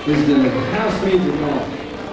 is the house music hall.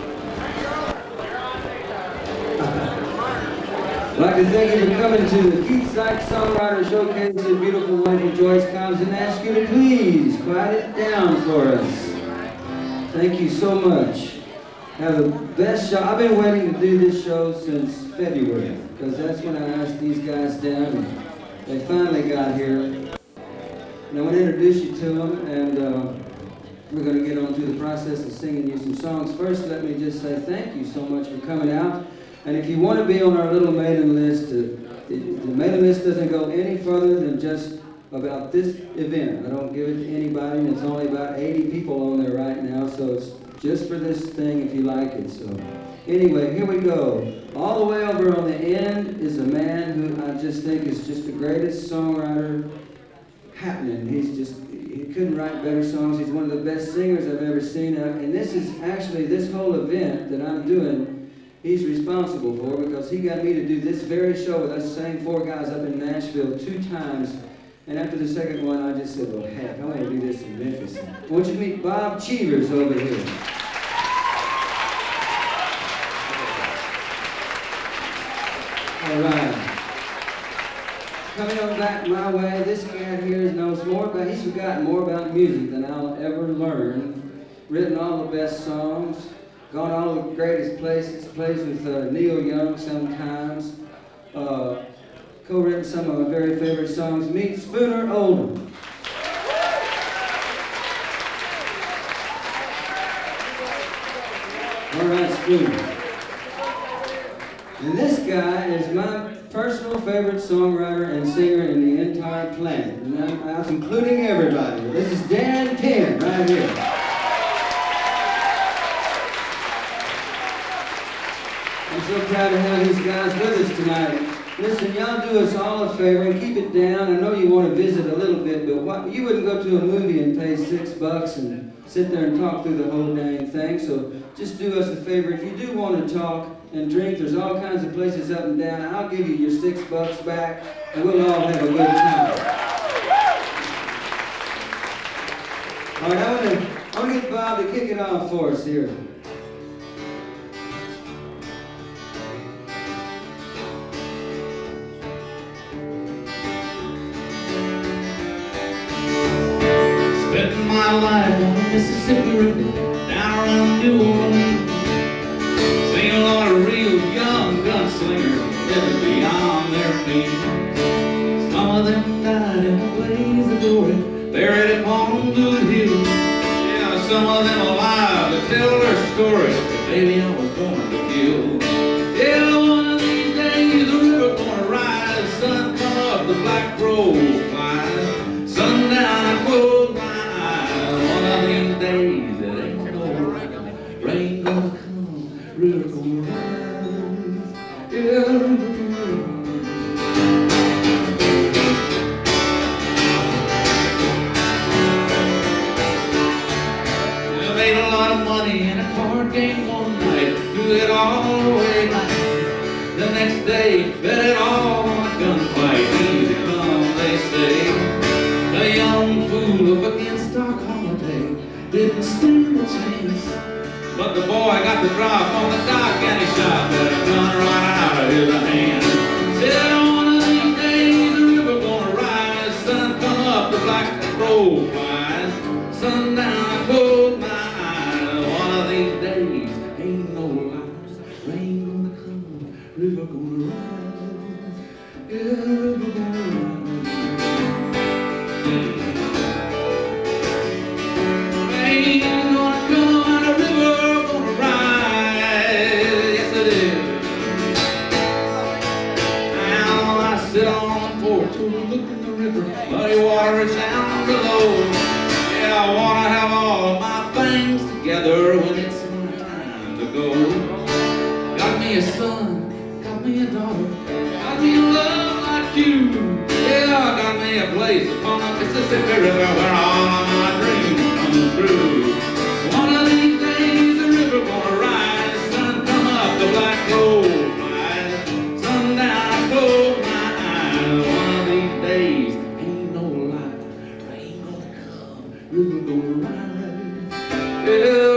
I'd like to thank you for coming to the Keith Sykes Songwriter Showcase. The beautiful, wonderful Joyce comes and asks you to please quiet it down for us. Thank you so much. Have the best show. I've been waiting to do this show since February, because that's when I asked these guys down, and they finally got here. And I want to introduce you to them, and we're going to get on to the process of singing you some songs. First, let me just say thank you so much for coming out. And if you want to be on our little mailing list, the mailing list doesn't go any further than just about this event. I don't give it to anybody, and it's only about 80 people on there right now, so it's just for this thing if you like it. So anyway, here we go. All the way over on the end is a man who I just think is just the greatest songwriter happening. He couldn't write better songs. He's one of the best singers I've ever seen. And this is actually, this whole event that I'm doing, he's responsible for, because he got me to do this very show with us same four guys up in Nashville 2 times. And after the second one, I just said, well, heck, I want to do this in Memphis. I want you to meet Bob Cheevers over here. All right. Coming up back my way, this guy here knows more about, he's forgotten more about music than I'll ever learn. Written all the best songs, gone all the greatest places, plays with Neil Young sometimes. Co-written some of my very favorite songs. Meet Spooner Oldham. All right, Spooner. And this guy is my personal favorite songwriter and singer in the entire planet. And I'm including everybody. This is Dan Penn right here. I'm so proud to have these guys with us tonight. Listen, y'all do us all a favor and keep it down. I know you want to visit a little bit, but you wouldn't go to a movie and pay $6 and sit there and talk through the whole dang thing. So just do us a favor. If you do want to talk and drink, there's all kinds of places up and down. I'll give you your $6 back, and we'll all have a good time. All right, I want to get Bob to kick it off for us here. Spending my life on the Mississippi River, down around New Orleans, seen a lot of real young gunslingers living beyond their means. Some of them died in a blaze of glory, buried upon Blue Hill. Yeah, some of them alive to tell their story. Baby, I was born to kill. Yeah, one of these days the river gonna rise, sun come up, the black crow flies, sundown I close my eyes. One of these days it ain't no rain gonna come, river gonna rise. Yeah, river gonna rise. I made a lot of money in a card game one night, do it all the way night. The next day, bet it all on a gunfight. Easy come, they say. A young fool up against Doc Holliday didn't stand a chance. But the boy got the drop on the dock and he shot that gun right out of his hand. Said one of these days the river gonna rise, sun come up, the black crow flies, sundown I close my eyes. One of these days ain't no lies, rain gonna come, river gonna rise. Yeah, river gonna rise. Rain gonna come and a river gonna rise. Yes it is. Now I sit on the porch overlooking the river, muddy water is down below. Yeah, I wanna have all of my things together when it's my time to go. Got me a son, got me a daughter, got me a love like you. Yeah, I got me a place upon the Mississippi River where all of my dreams come true. One of these days the river gonna rise, sun come up, the black crow flies, sundown I close my eyes. One of these days ain't no lie, rain gonna come, river gonna rise. Yeah.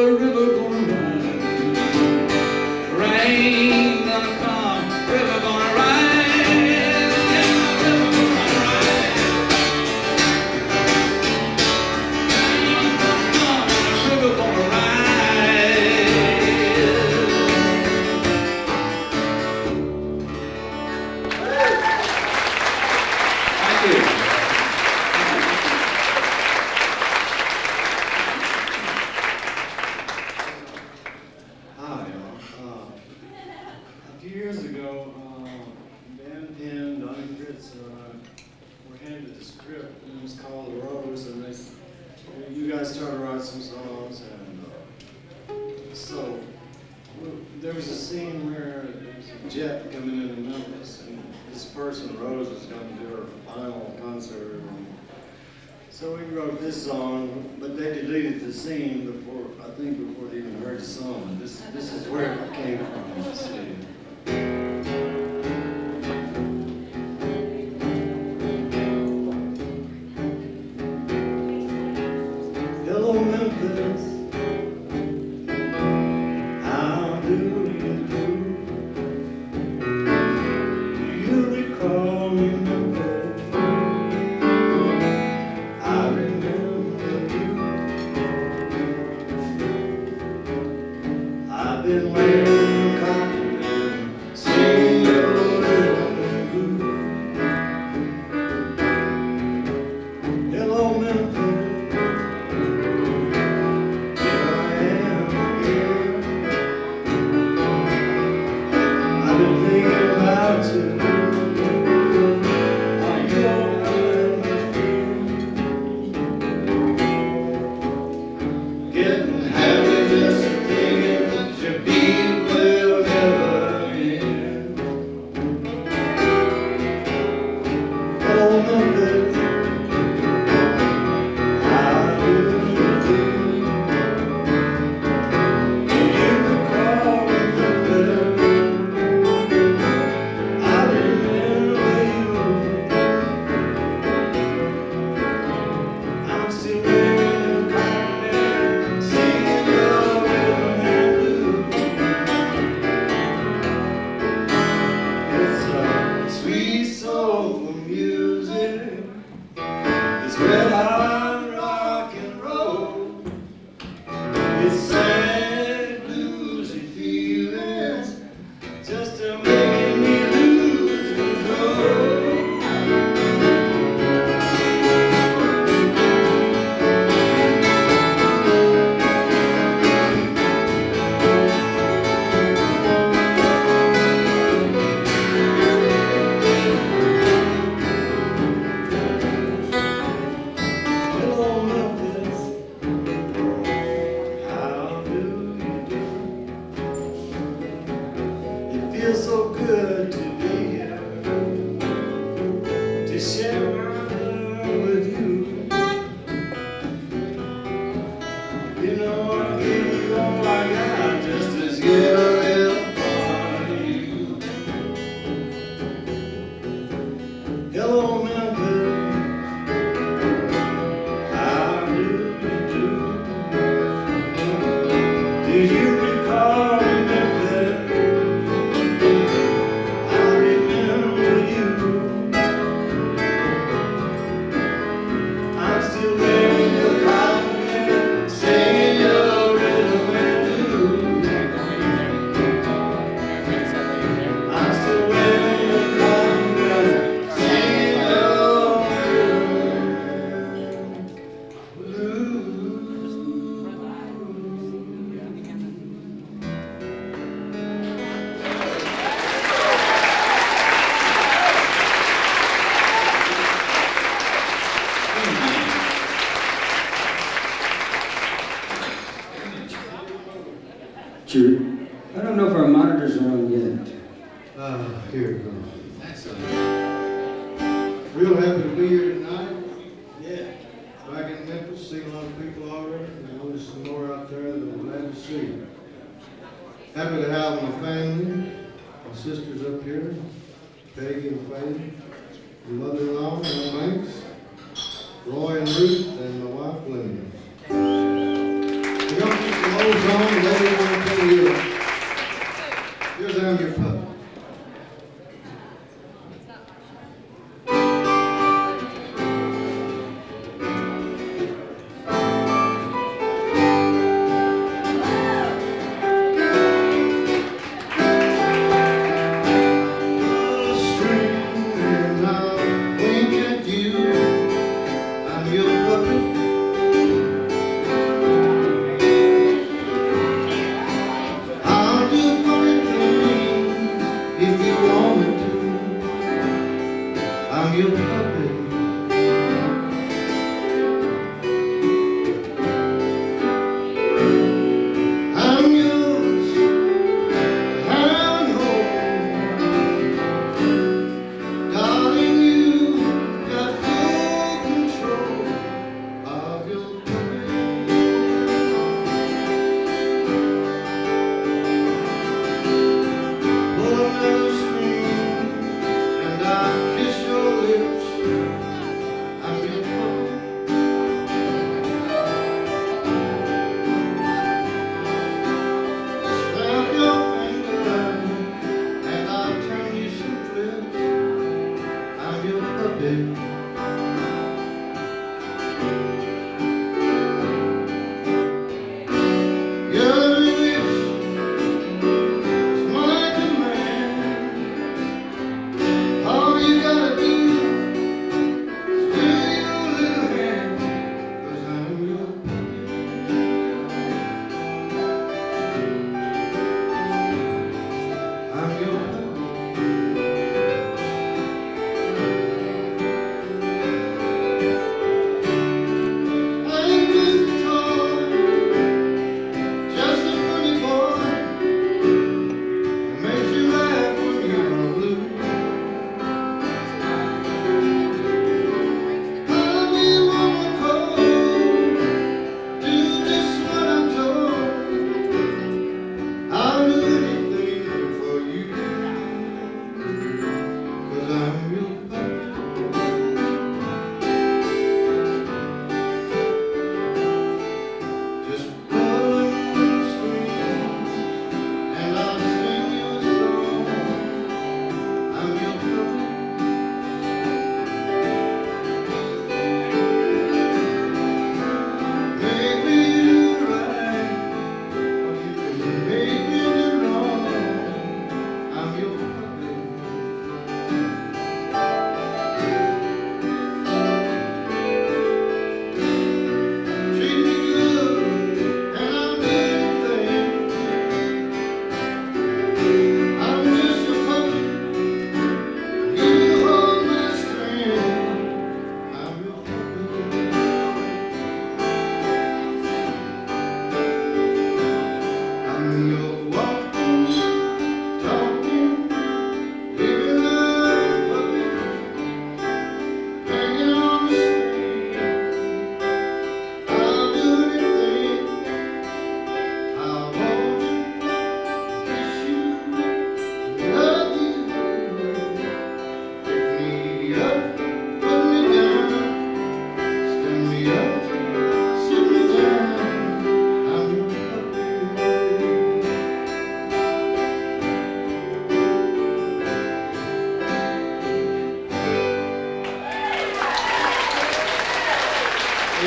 I started writing some songs, and so there was a scene where there was a jet coming into Memphis, and this person, Rose, was going to do her final concert. And so we wrote this song, but they deleted the scene before, I think before they even heard the song. This is where it came from, you see. Hello, Memphis. How do you do? Do you recall me, Memphis? I remember you. I've been wearing cotton and singing your little blues. Hello, Memphis. Feels so good to be here, to share my love with you. You know I'll give you all I got just to get a little part of you. Hello, Memphis. How do you do? Do you recall me, Memphis? I don't know if our monitors are on yet. Here it goes. That's real happy to be here tonight. Yeah. Back in Memphis, seen a lot of people already, and there's some more out there that I'm glad to see. Happy to have my family, my sisters up here, Peggy and Faye, my mother-in-law, Mel Banks, Roy and Ruth, and my wife, Linda. We're going to keep the old song, and later we're going to play you. Here's I'm Your Puppy. I'm your puppy.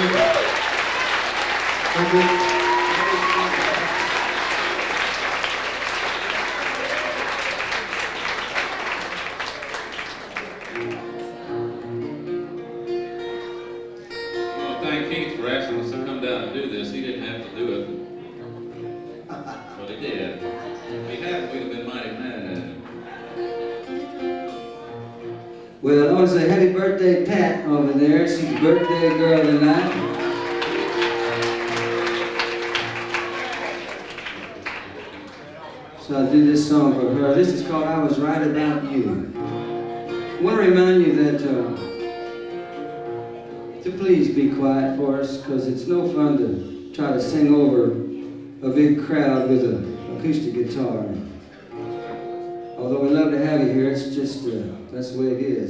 Thank you. Thank Keith for asking us to come down and do this. He didn't have to do it, but he did. If he hadn't, we'd have been mighty mad at him. Well, I want to say happy birthday, Pat, over there. She's the birthday girl tonight. So I'll do this song for her. This is called I Was Right About You. I want to remind you that to please be quiet for us, because it's no fun to try to sing over a big crowd with an acoustic guitar. Although we love to have you here, it's just, that's the way it is.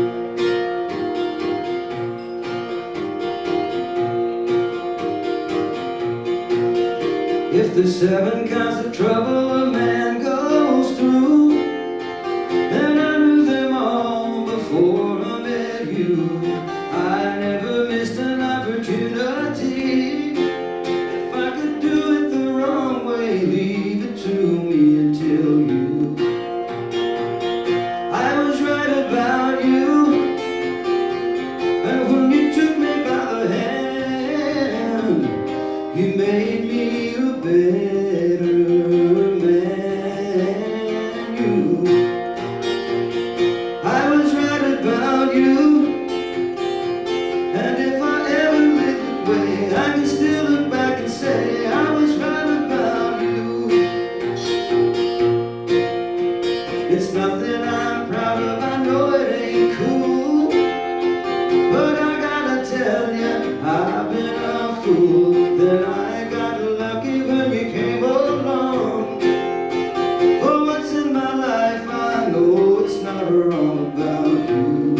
If there's 7 kinds of trouble a man goes through, then I knew them all before I met you. I never missed an opportunity. If I could do it the wrong way, leave it to me and tell you I was right about you. And when you took me by the hand, you made me a better man. I was right about you. And if I ever lived away, I can still look back and say I was right about you. It's nothing I'm proud of, I know it ain't cool, but I gotta tell you, I've been a fool. Then I got lucky when you came along. For what's in my life, I know it's not wrong about you.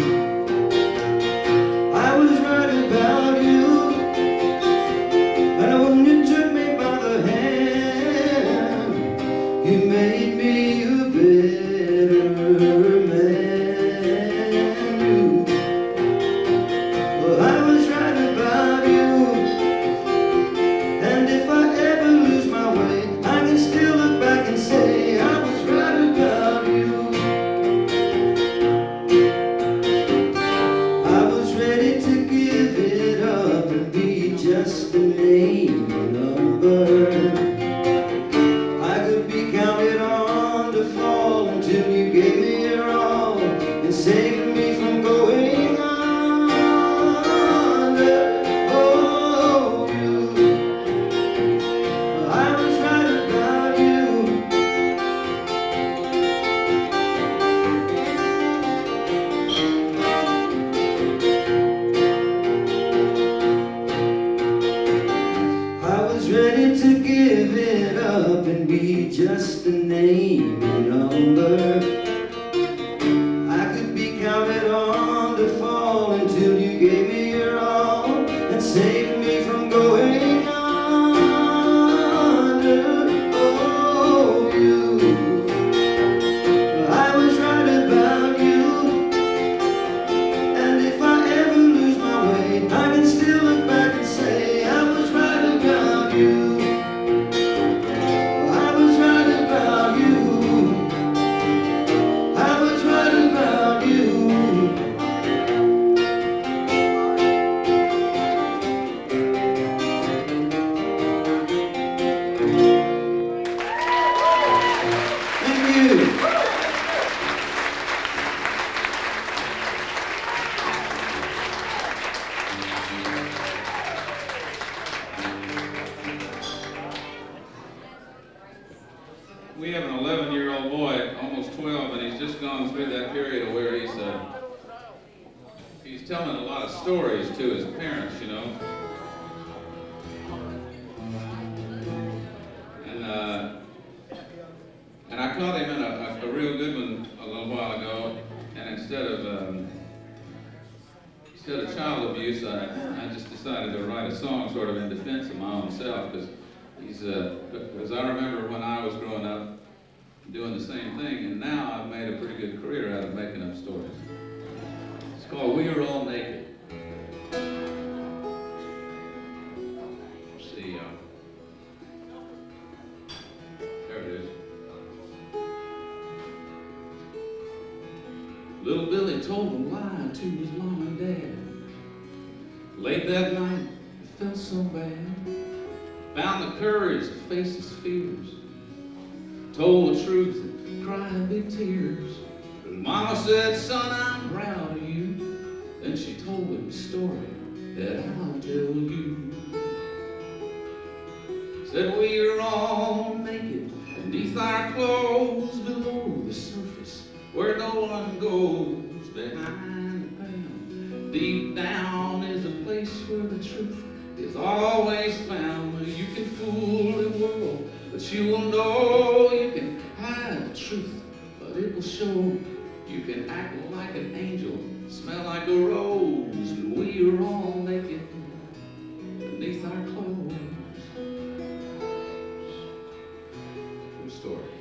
I was right about you. And when you took me by the hand, you made me a better man. Well, I was right about you. And if I ever lose my way, I can still look back and say I was right about you. I was ready to give it up and be just a name, a number. I could be counted on to fall until you gave me your all and saved me from going under. Oh, you. I was right about you. I was ready to give it up and be just a name, a number. I could be counted on to fall until you gave me your all and saved me from going under. Oh, you. I was right about you. And if I ever lose my way, I can still look back and say I was right about you. I was right about you. I was right about you. Thank you. We have an 11-year-old boy, almost 12, and he's just gone through that period where he's telling a lot of stories to his parents, you know. And I caught him in a real good one a little while ago, and instead of child abuse, I just decided to write a song sort of in defense of my own self, because I remember when I was growing up doing the same thing, and now I've made a pretty good career out of making up stories. It's called We Are All Naked. Billy told a lie to his mom and dad. Late that night, he felt so bad. Found the courage to face his fears. Told the truth and cried big tears. But Mama said, son, I'm proud of you. Then she told him a story that I'll tell you. Said we are all naked beneath our clothes, below the surface where no one goes. Behind the veil, deep down is a place where the truth is always found. You can fool the world, but you will know. You can hide the truth, but it will show. You can act like an angel, smell like a rose, and we are all naked beneath our clothes. True story.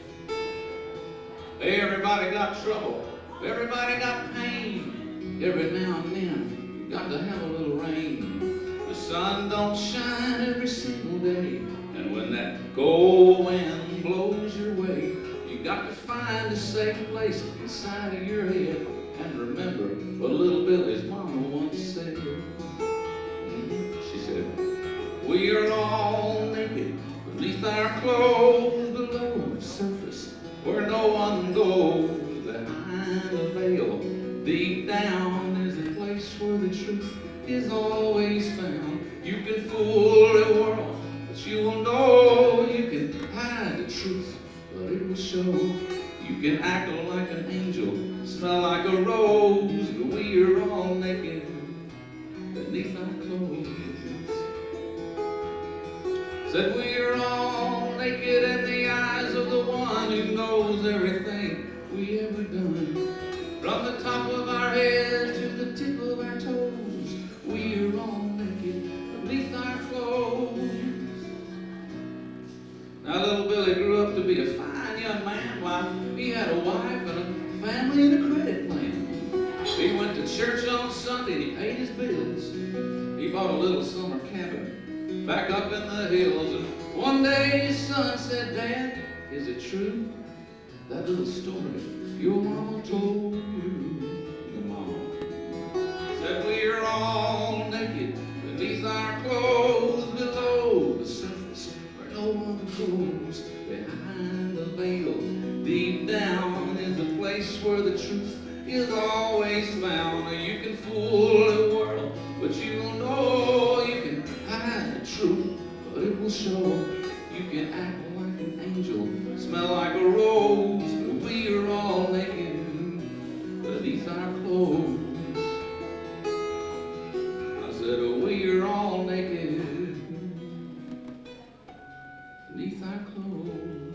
Everybody got trouble, everybody got pain. Every now and then, you got to have a little rain. The sun don't shine every single day, and when that cold wind blows your way, you got to find a safe place inside of your head and remember what little Billy's mama once said. She said, we are all naked beneath our clothes, below the surface where no one goes. Behind the veil, deep down is a place where the truth is always found. You can fool the world, but you will know. You can hide the truth, but it will show. You can act like an angel, smell like a rose, but we are all naked beneath our clothes. Said we are all naked in the eyes of the one who knows everything we ever done. From the top of our head to the tip of our toes, we are all naked beneath our clothes. Now little Billy grew up to be a fine young man. Why, he had a wife and a family and a credit plan. He went to church on Sunday and he paid his bills. He bought a little summer cabin back up in the hills. And one day his son said, Dad, is it true, that little story your mama told you? Your mama said we are all naked beneath our clothes, below the surface where no one goes. Behind the veil, deep down is a place where the truth is always found. You can fool the world, but you will know. You can hide the truth, but it will show. You can act like an angel, smell like a rose, but we are all naked beneath our clothes. I said, we are all naked beneath our clothes.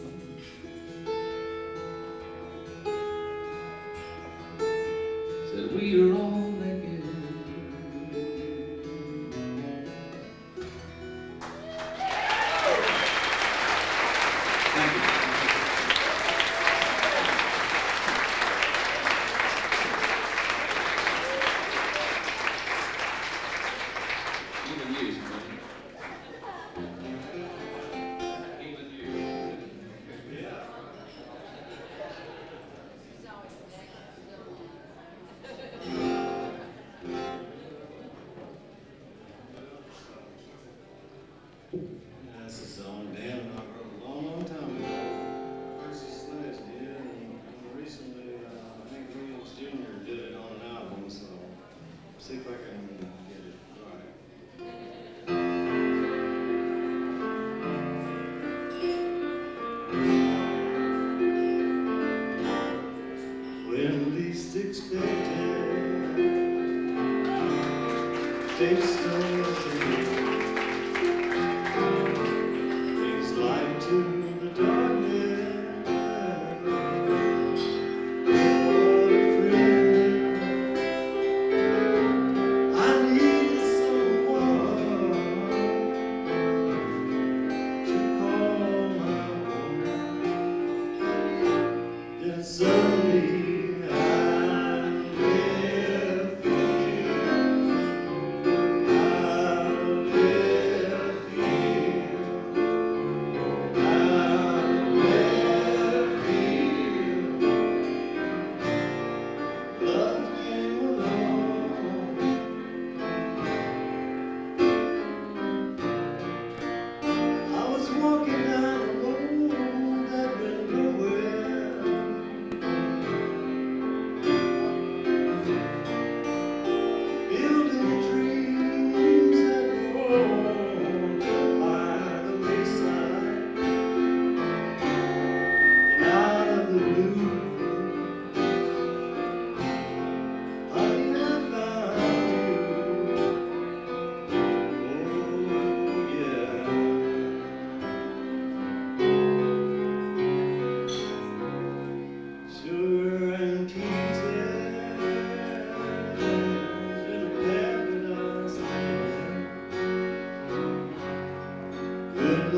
Said we are all naked. Thank you. Even you, man. Even you. That's a song Dan and I wrote a long, long time ago. First this last year, and recently Hank Williams Jr. did it on an album, so see if I can get it right. When least expected, takes something.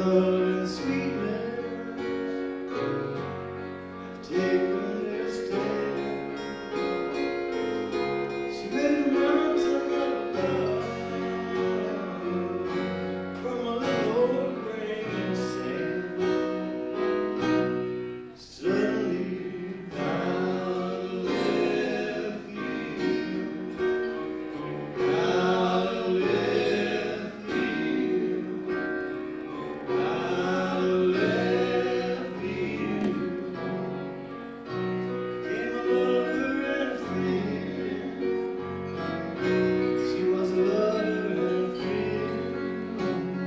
love and sweetness have taken their stand. She made a mountain of love from a little old grain of sand. Suddenly out of left field, out of left field, out of left field, came a lover and a friend. She was a lover and a friend.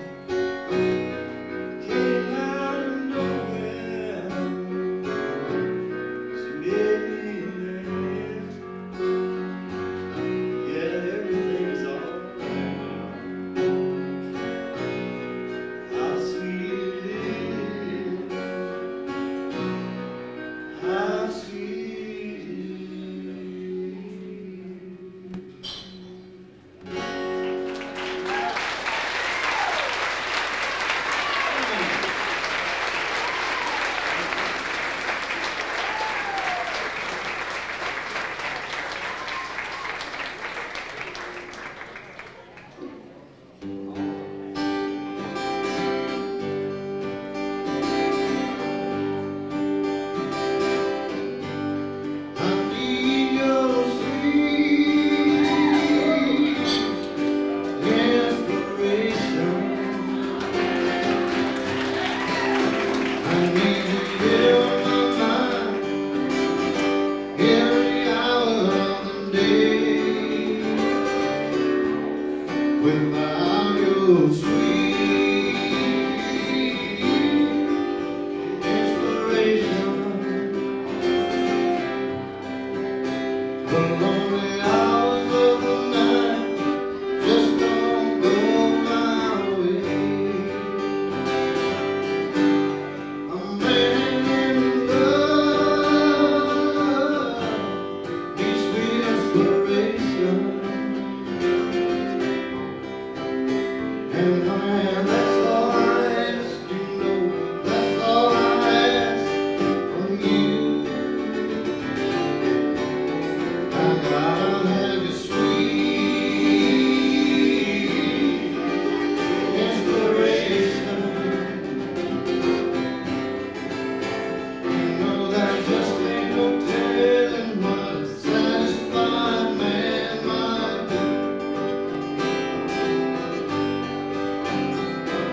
Came out of nowhere. She made me live. Yeah, everything's alright now. How sweet it is. How sweet it is. I need your sweet inspiration. I need you here on my mind every hour of the day. Without your sweet inspiration, the lonely hours of the night just don't go my way. A man in love needs sweet inspiration, and honey, that's all I ask. You know, that's all I ask from you. I gotta have your sweet inspiration. You know there just ain't no telling what a satisfied man might do.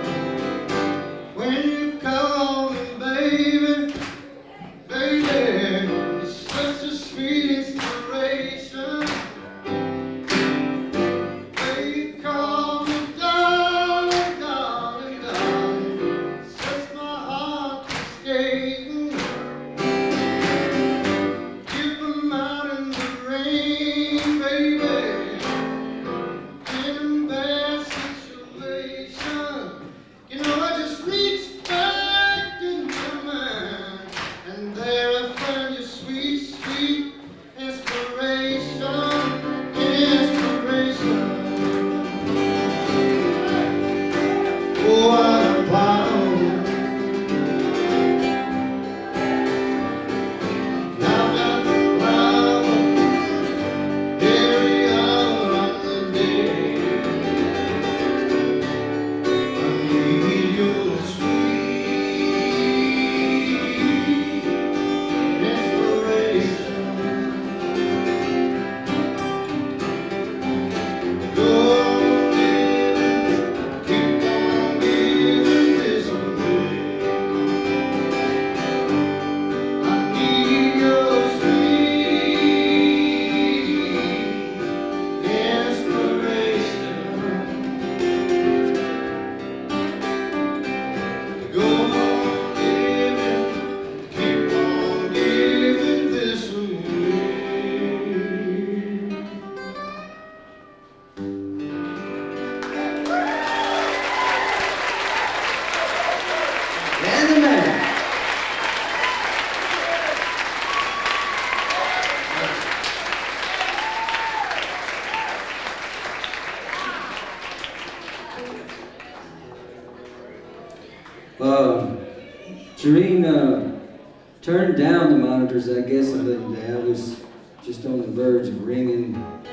Shereen turned down the monitors, I guess, and the dad was just on the verge of ringing.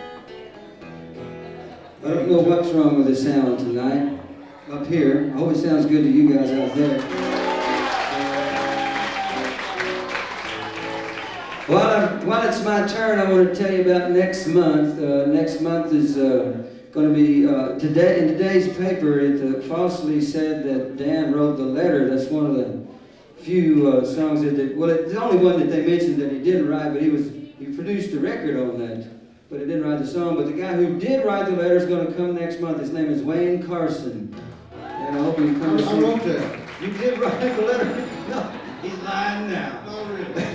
I don't know what's wrong with the sound tonight up here. I hope it sounds good to you guys out there. While it's my turn, I want to tell you about next month. Next month is going to be, today in today's paper, it falsely said that Dan wrote the letter. That's one of the few songs that, well, it's the only one that they mentioned that he didn't write, but he produced the record on that, but he didn't write the song. But the guy who did write the letter is going to come next month. His name is Wayne Carson. And I hope he comes. I wrote that. You did write the letter? No, he's lying now. No, really.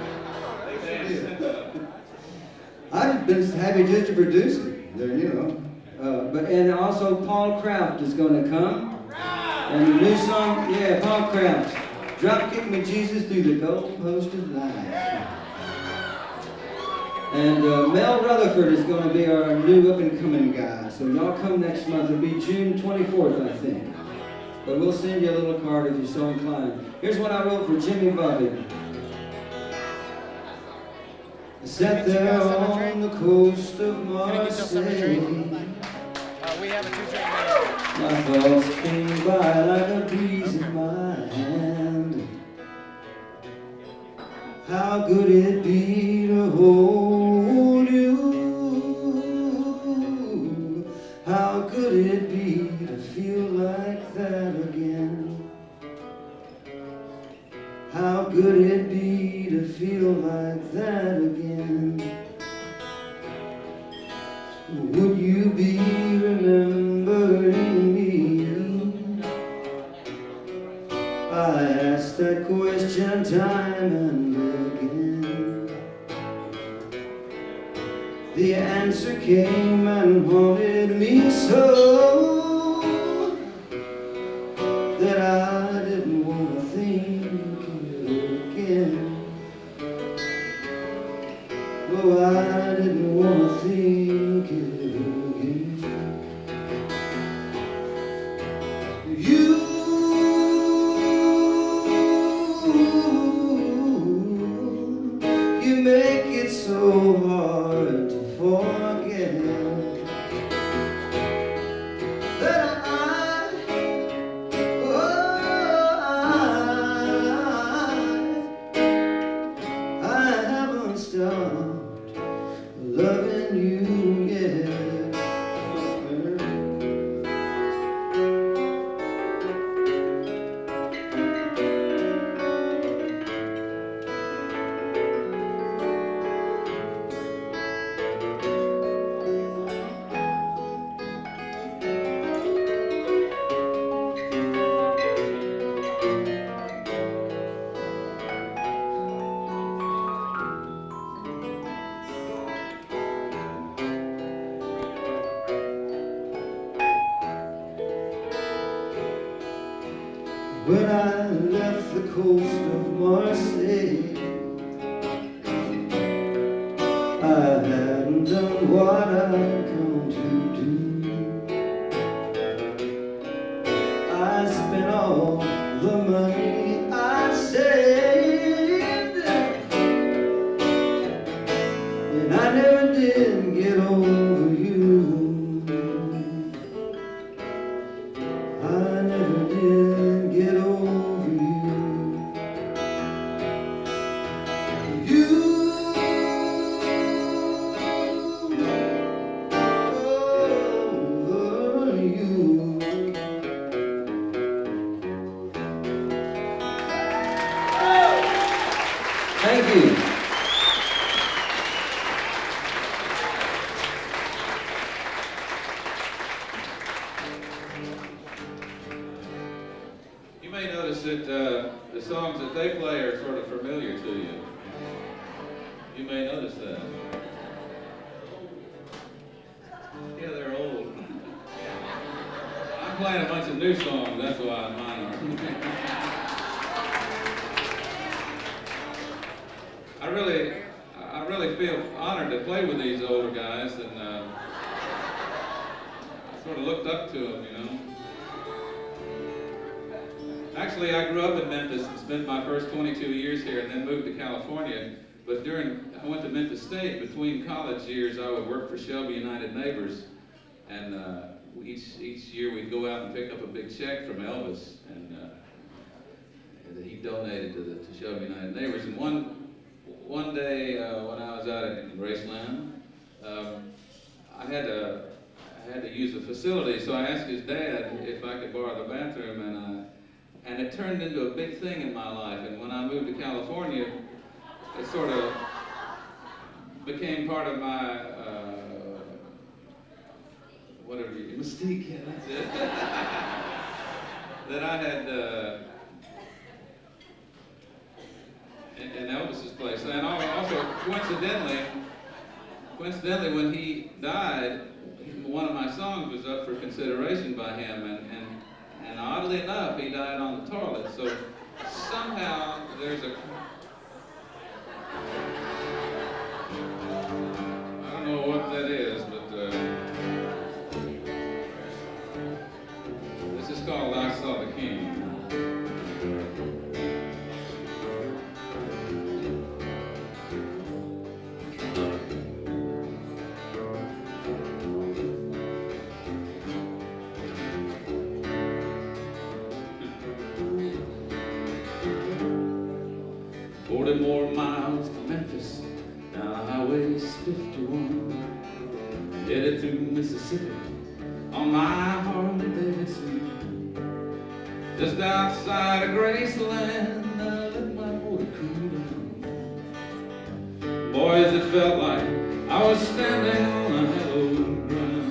I've been happy just to produce it, there, you know. And also Paul Kraft is going to come. And the new song, yeah, Paul Kraft. Drop Kick Me Jesus through the gold posted line. And Mel Rutherford is going to be our new up-and-coming guy. So y'all come next month. It'll be June 24th, I think. But we'll send you a little card if you're so inclined. Here's what I wrote for Jimmy Buffett. I sat there on the coast of Marseille. We have a two-train manager. My thoughts came by like a breeze in my hand. How could it be to hold you? How could it be to feel like that again? How could it be to feel like that again? Would you be remembering me? I asked that question time and again. The answer came and haunted me so that I didn't want to think it again. Oh, I didn't want to think it again. You make it so hard to forget that I haven't stopped loving you yet. When I left the coast of Marseille, I hadn't done what I'd come to do. I spent all the money I saved, and I never did get over you. I never did get over you. Over you. Thank you. You may notice that the songs that they play are sort of familiar to you. You may notice that. Yeah, they're old. I'm playing a bunch of new songs, that's why mine are. I really feel honored to play with these older guys, and I sort of looked up to them, you know. Actually, I grew up in Memphis and spent my first 22 years here and then moved to California. But I went to Memphis State. Between college years, I would work for Shelby United Neighbors. And each year we'd go out and pick up a big check from Elvis. And that he donated to Shelby United Neighbors. And one day when I was out in Graceland, I had to use the facility, so I asked his dad if I could borrow the bathroom, and it turned into a big thing in my life. And when I moved to California, it sort of became part of my mystique. Yeah, that's it. That I had in Elvis's place, and also coincidentally, when he died, one of my songs was up for consideration by him, and oddly enough, he died on the toilet. So somehow there's I don't know what that is, but this is called "I Saw the King." More miles to Memphis, down Highway 51, headed through Mississippi on my Harley Davidson. Just outside of Graceland, I let my motor cool down. Boys, it felt like I was standing on a hallowed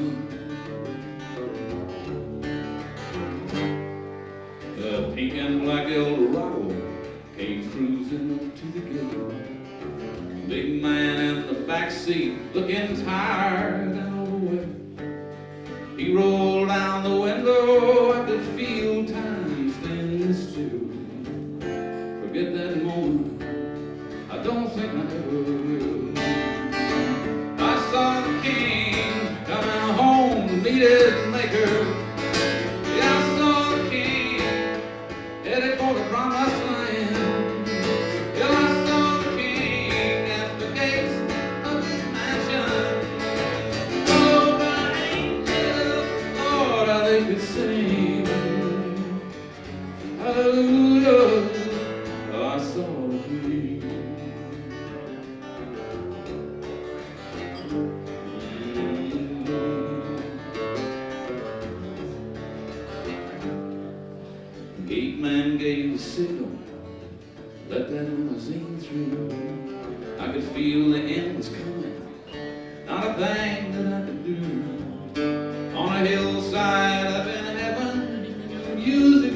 ground. The pink and black Eldorado came cruising up to the gate. Big man in the back seat, looking tired and overweight. He rolled down the window, I could feel time standing still. Forget that moment, I don't think I ever will. I saw the king coming home to meet his maker. Yeah, I saw the king headed for the promised land. Hallelujah, I saw the King. Gate man gave the signal, let that limousine through. I could feel the end was coming, not a thing that I could do. On a hillside up in heaven, music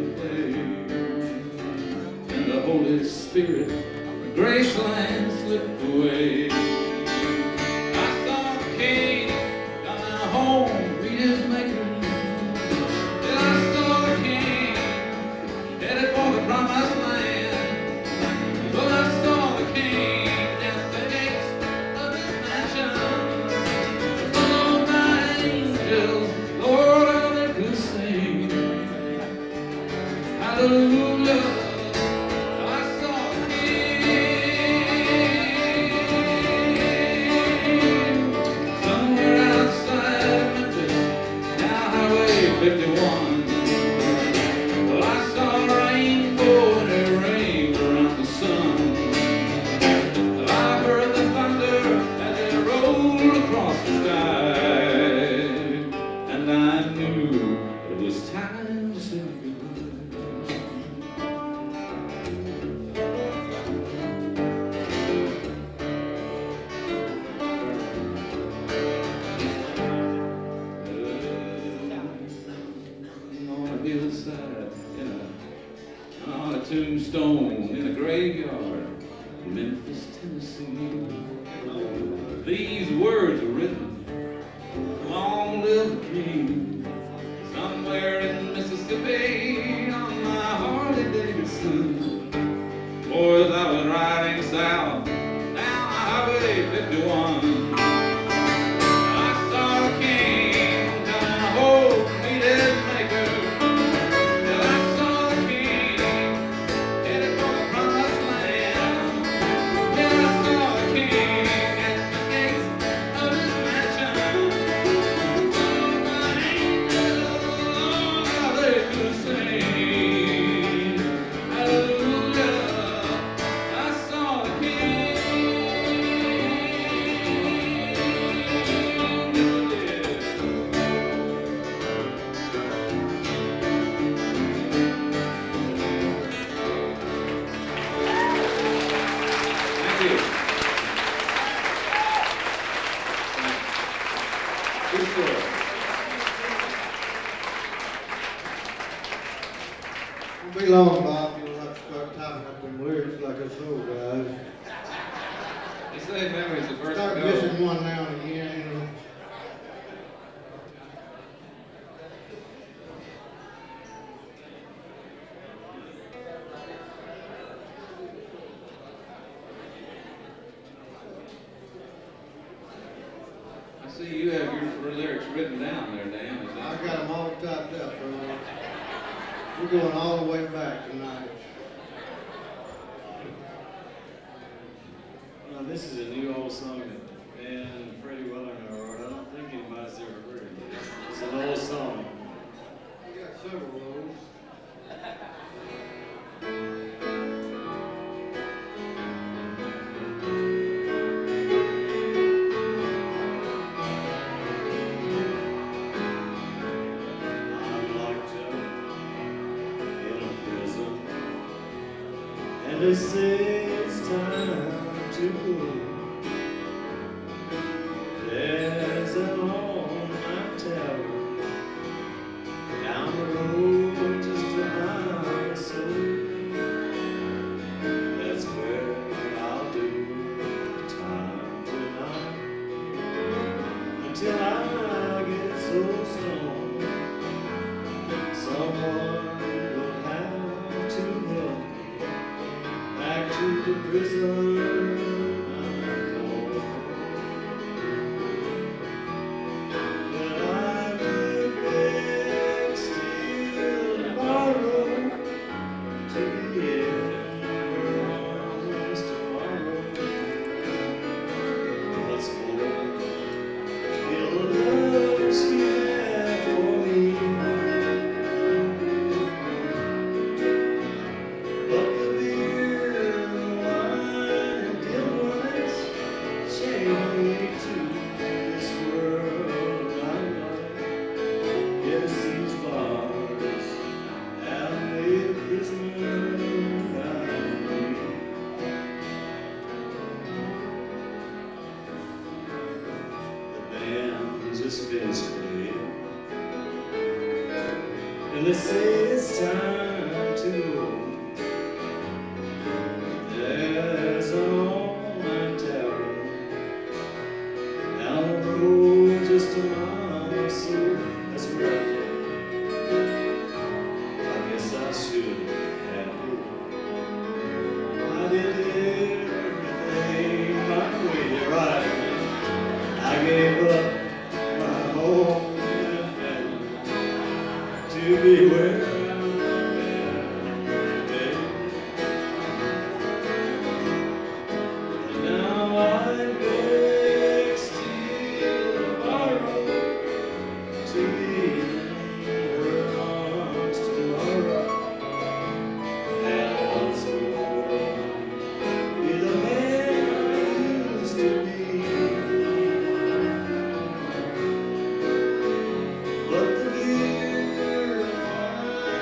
Holy Spirit, Graceland slipped away. I saw the King coming home, meet his maker. Yeah, I saw the King headed for the promised land. Well, I saw the King at the gates of his mansion. Followed by angels, Lord, how they could sing. Hallelujah. On a tombstone in a graveyard in Memphis, Tennessee. These words were written, long live the King. Somewhere in Mississippi on my Harley Davidson. Boys, I was riding south down Highway 51. I saw the King coming home to meet his maker. I saw the King Won't be long, Bob. You'll have to start typing up them lyrics like us old guys. They say memory's the first Start to go. missing one now and again, you know. I see you have your lyrics written down there, Dan. Is that I've got them all typed up, bro. We're going all the way back tonight. Now, this is a new old song that Ben and Freddie Weller wrote. I don't think anybody's ever heard it yet. It's an old song. We got several of those. I'm locked up in a prison, and they say it's time to go. There's a long night tavern down the road just a mile or so. That's where I'll do time tonight until I get so strong. Someone will have to help me back to the prison I'm going. But I will beg, steal, and borrow to be in your arms tomorrow. What's more, feel the love you have for me. But the beer, the wine, and dim lights chain me to this world I love. Yes, these bars have made a prisoner out of me. The band just finished playing, and they say it's time to go. There's a long night tavern down the road just a mile or so. That's where I live. I guess I should have moved. I did everything my way right. I gave up my home and family to be where I'm at today. Now I beg, steal, and borrow to be in her arms tomorrow. And once more, be the man I used to be. But the beer, wine,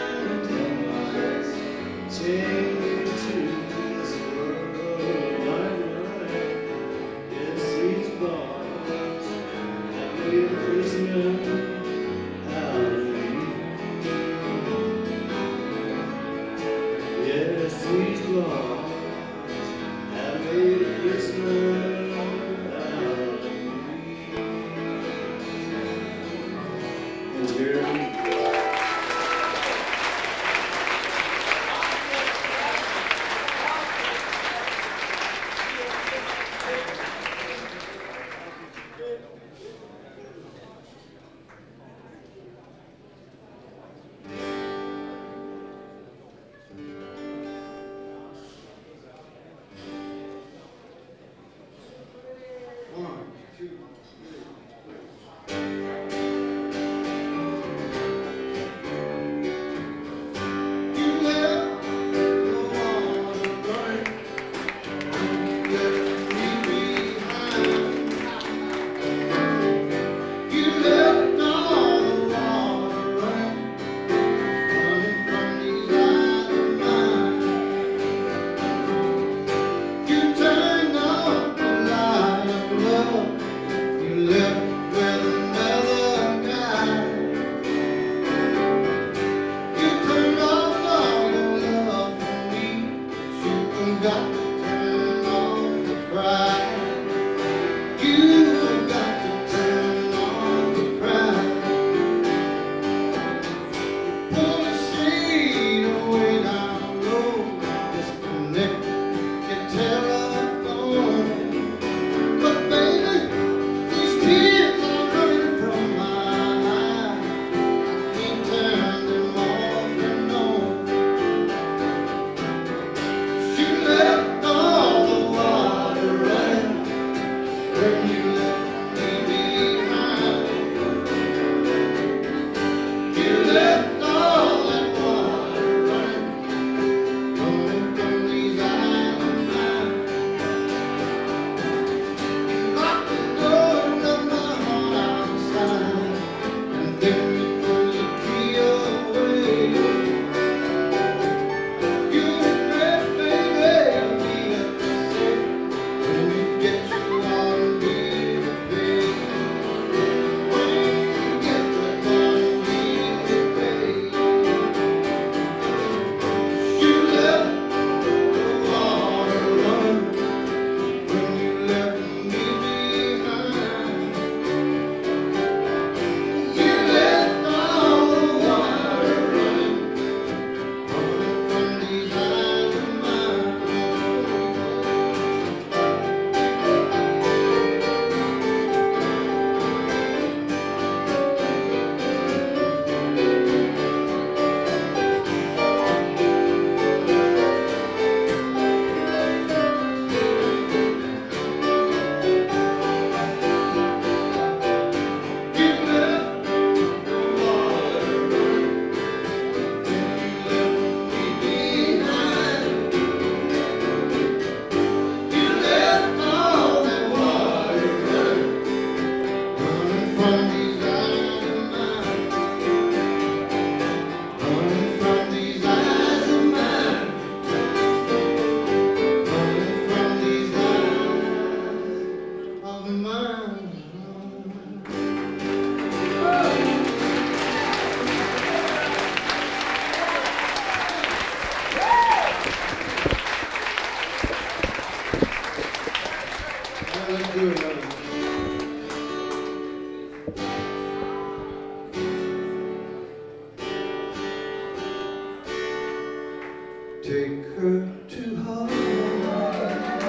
take her to Hawaii.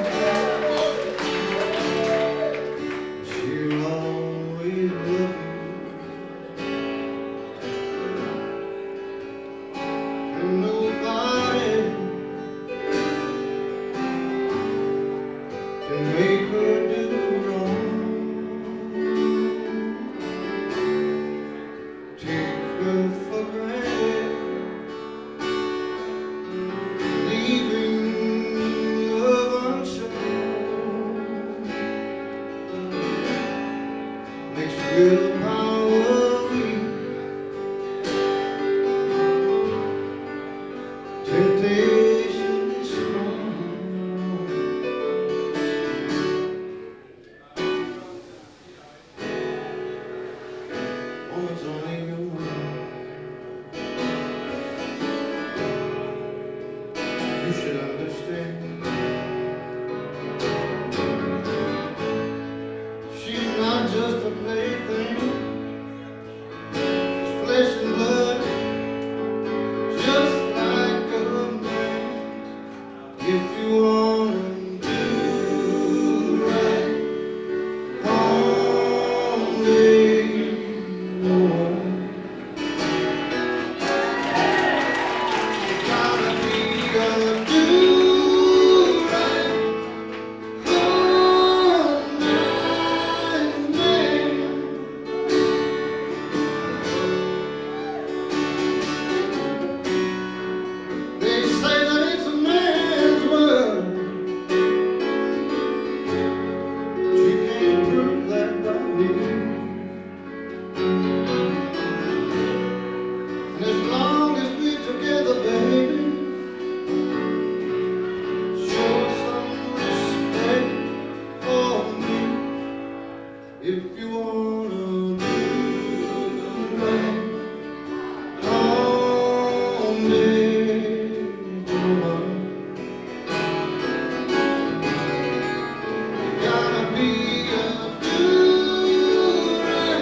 She'll always love you, and nobody can make her do wrong. Take her for granted, leaving love unshown. Makes willpower weak, temptation strong. Woman's only human. You should understand. She's not just a plaything. It's flesh and blood, just like a man. If you wanna do right, only one. Gotta be a do-right, all-night man. They say that it's a man's world, but you can't prove that by me. And as long as we're together, baby, show some respect for me. If you wanna do right, only one. Gotta be a do-right,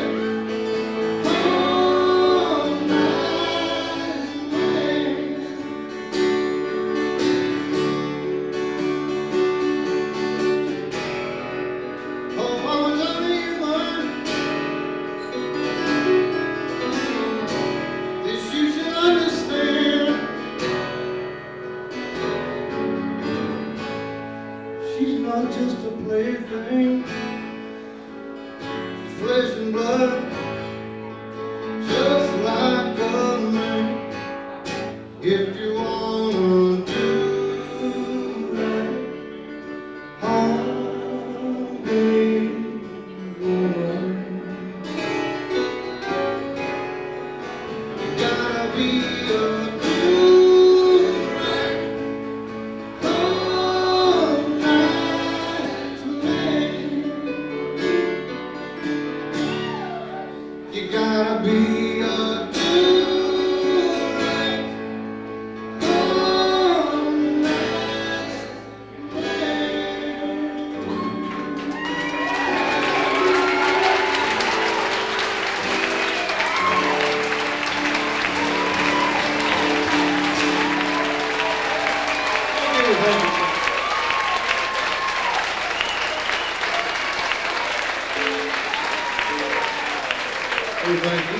all-night man. Oh, mama's only one. This you should understand. She's not just a plaything, flesh and blood, just like a man. If you wanna do right, only one. Gotta be a do-right, all-night man. You gotta be a do-right, all-night man. Thank you.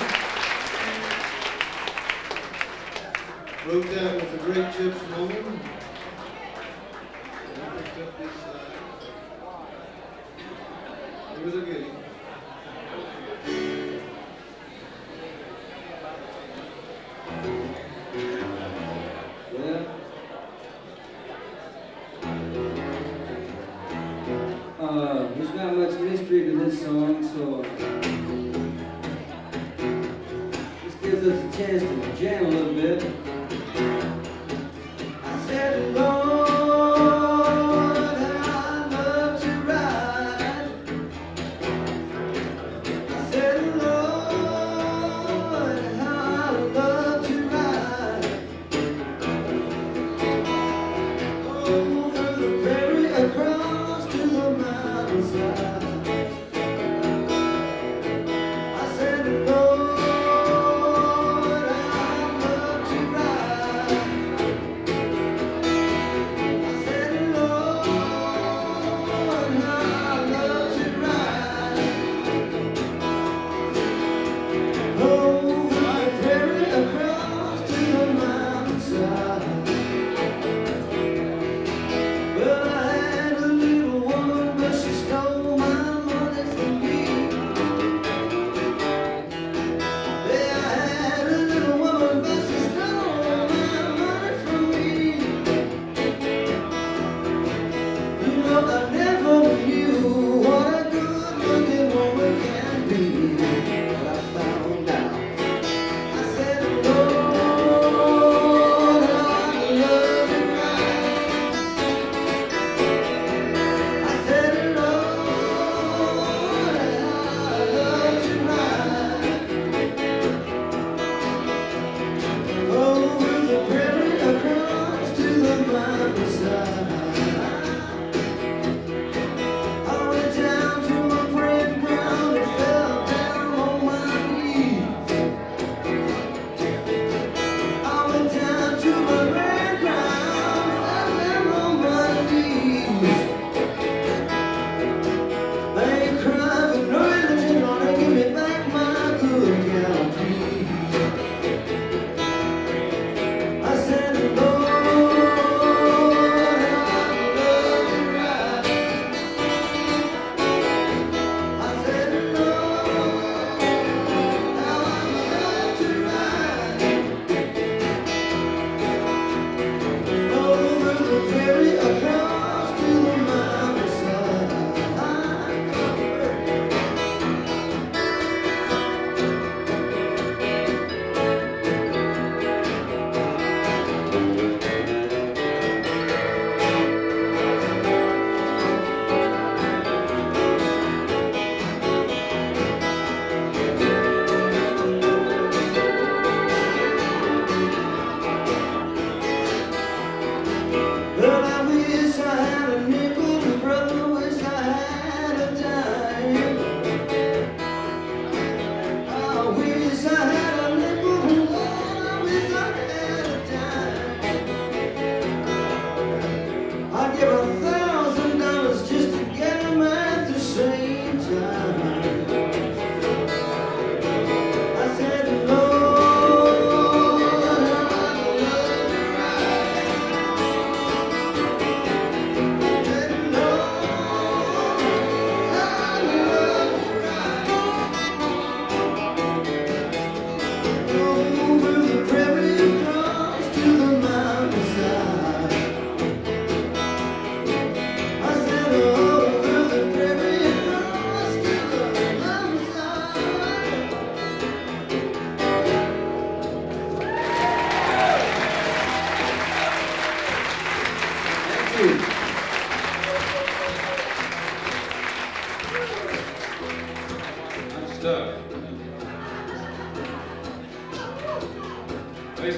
Wrote that with the great Chips Moman. And I picked up this it was a goodie. Well, there's not much mystery to this song, so this gives us a chance to jam a little bit. I said, Lord, how I love to ride. I said, Lord, how I love to ride. Over the prairie, across to the mountainside. I said, Lord, I love to ride.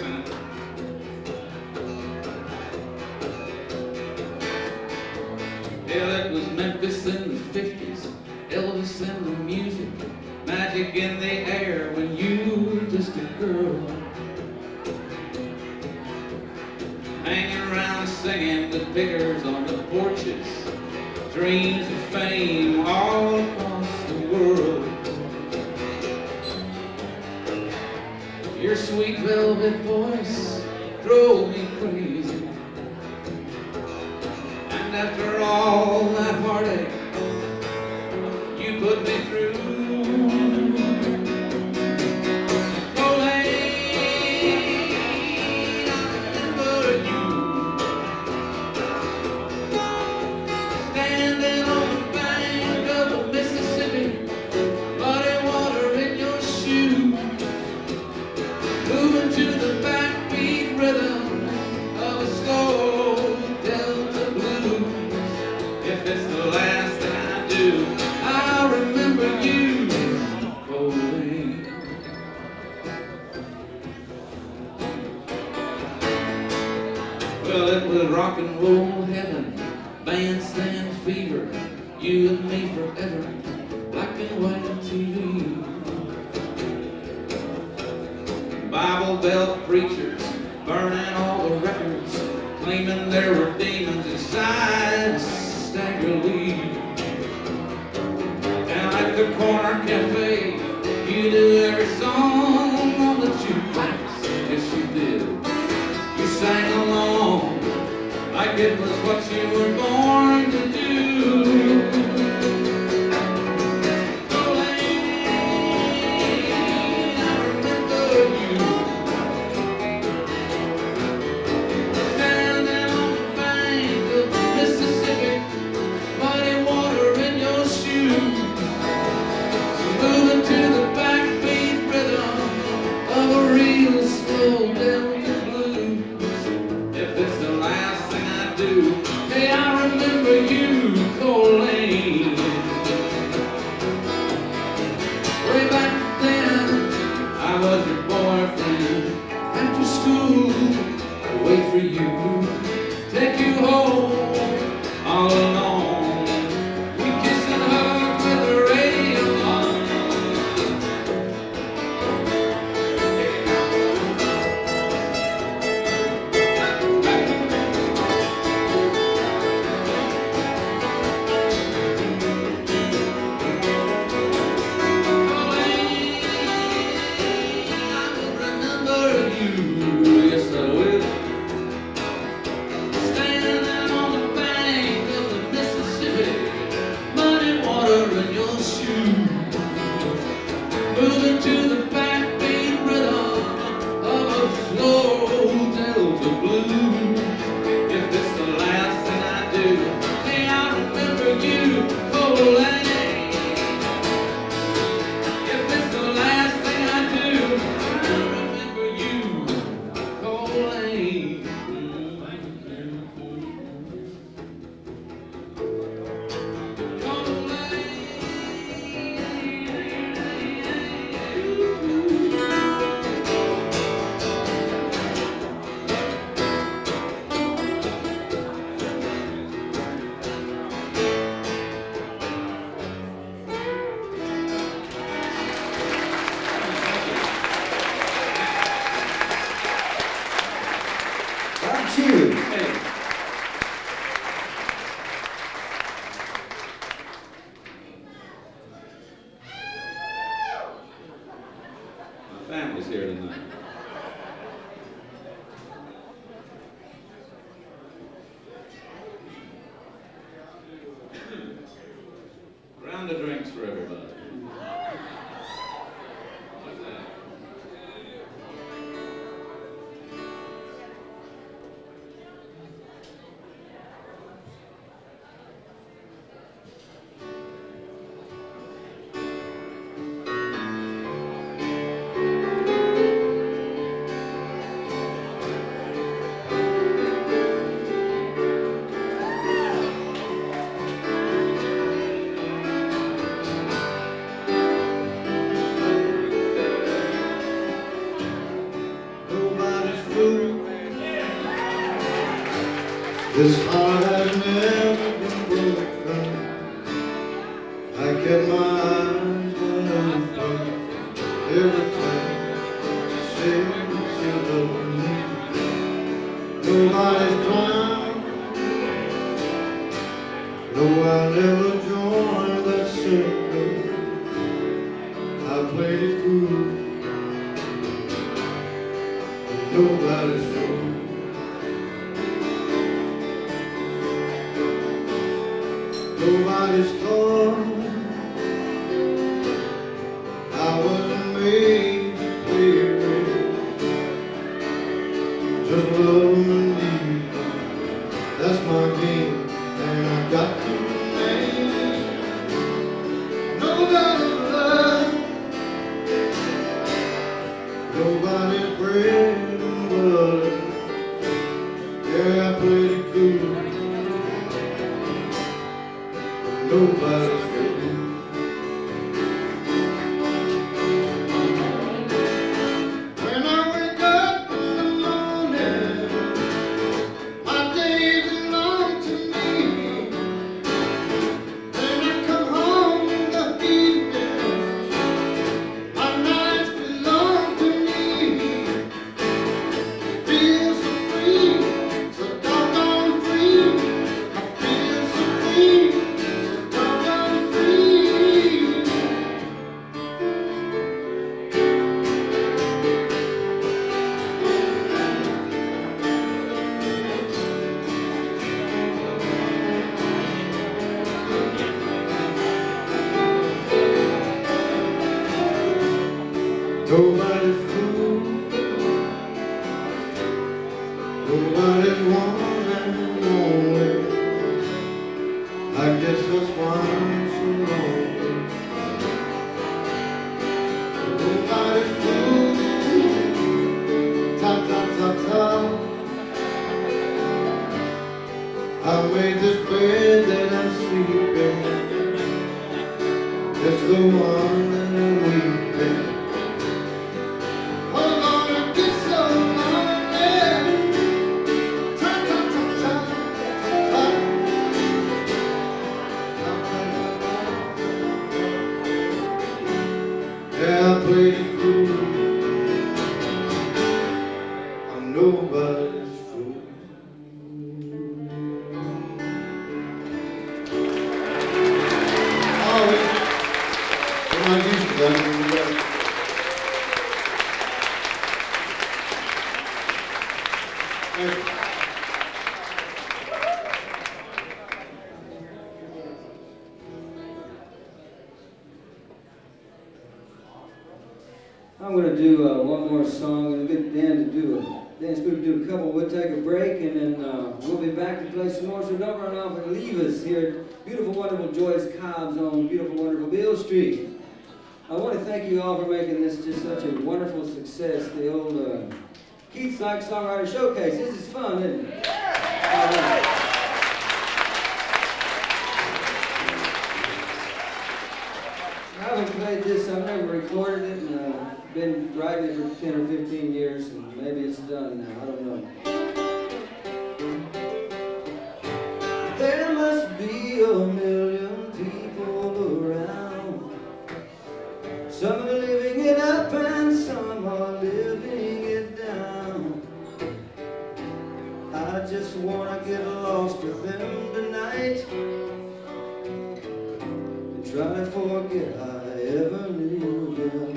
minute. Well, it was Memphis in the 50s, Elvis and the music, magic in the air when you were just a girl. Hanging around singing with pickers on the porches, dreams of fame all across the world. Your sweet velvet voice drove me crazy, and after all that heartache you put me through, well, it was rock and roll heaven, bandstand fever, you and me forever, black and white TV. Bible Belt preachers burning all the records, claiming there were demons inside Staggerly. Down at the corner cafe, you knew every song on the jukebox. Yes, you did. You sang along like it was what you were born to do. This heart has never been broken. I kept my eyes wide open. Everything she said she loved me. Nobody's crying. No, I'll never join that circle. I played it cool. Nobody's true. Nobody's told I wasn't made to play with. Just love and leave. That's my game, and I got to name it. Nobody's love, nobody's bread and butter. Yeah, I played it cool. Nobody's good. When I wake up in the morning, my day belongs to me. When I come home in the evening, my nights belong to me. Feel so free, so doggone free. I feel so free. Nobody's fool, nobody's one and only. I guess that's why I'm so lonely. Nobody's fool, ta ta ta ta. I made this bed that I'm sleeping. It's the one that I'm weeping. Yeah, I played it cool. I'm nobody's fool. Oh, we're not used to that. Thank you. I'm going to do one more song and get Dan to do a dance group, do a couple. We'll take a break and then we'll be back to play some more. So don't run off and leave us here at beautiful, wonderful Joyce Cobb's on beautiful, wonderful Beale Street. I want to thank you all for making this just such a wonderful success. The old Keith Sykes Songwriter Showcase. This is fun, isn't it? All right. I haven't played this. I've never recorded it, and been writing it for 10 or 15 years, and maybe it's done now. I don't know. There must be a million people around. Some are living it up and some are living it down. I just want to get lost with them tonight and try to forget I ever knew them.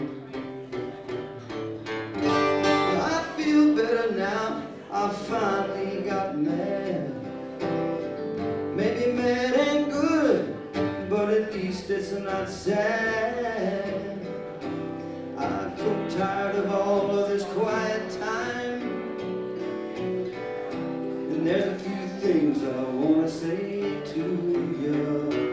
I feel better now, I finally got mad. Maybe mad ain't good, but at least it's not sad. I'm so tired of all of this quiet time, and there's a few things I want to say to you.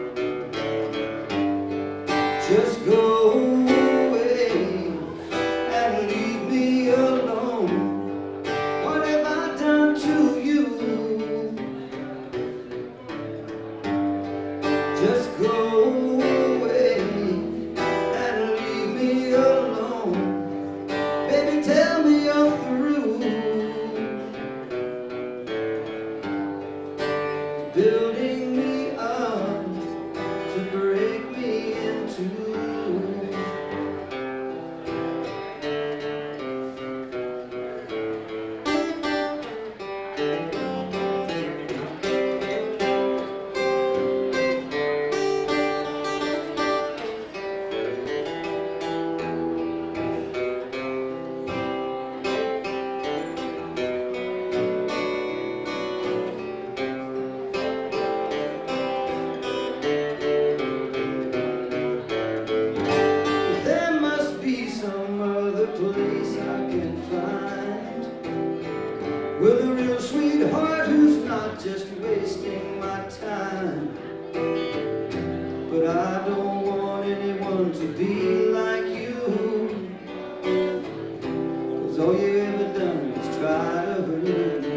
Just go away and leave me alone. What have I done to you? Just go away and leave me alone. Baby, tell me you're through. with a real sweetheart who's not just wasting my time. But I don't want anyone to be like you, 'cause all you ever done is try to hurt me.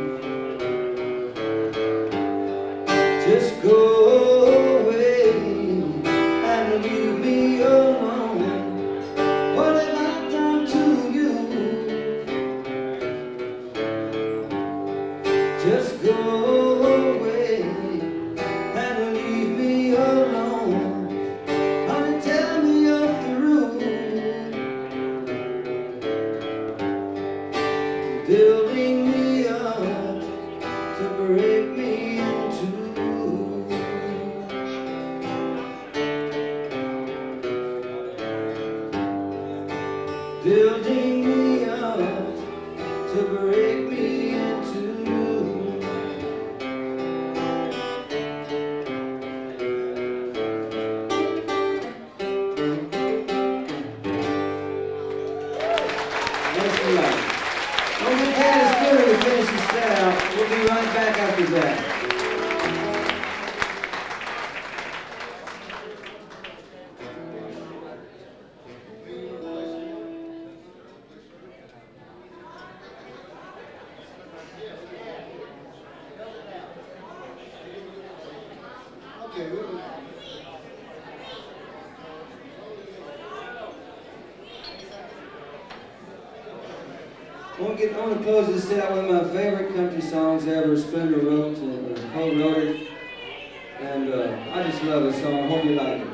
Just go away and leave me alone. What have I done to you? Just go away and leave me alone. Honey, tell me you're through building me up to break me in two. Building me up to break me in two. Thanks a lot. Don't get Candace Stewart to finish the set out. We'll be right back after that. Okay, I want to close this set out with my favorite country songs ever. Spender wrote and Cole wrote it, and I just love this song. I hope you like it.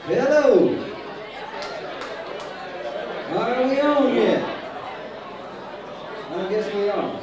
Hello. Are we on yet? I guess we are.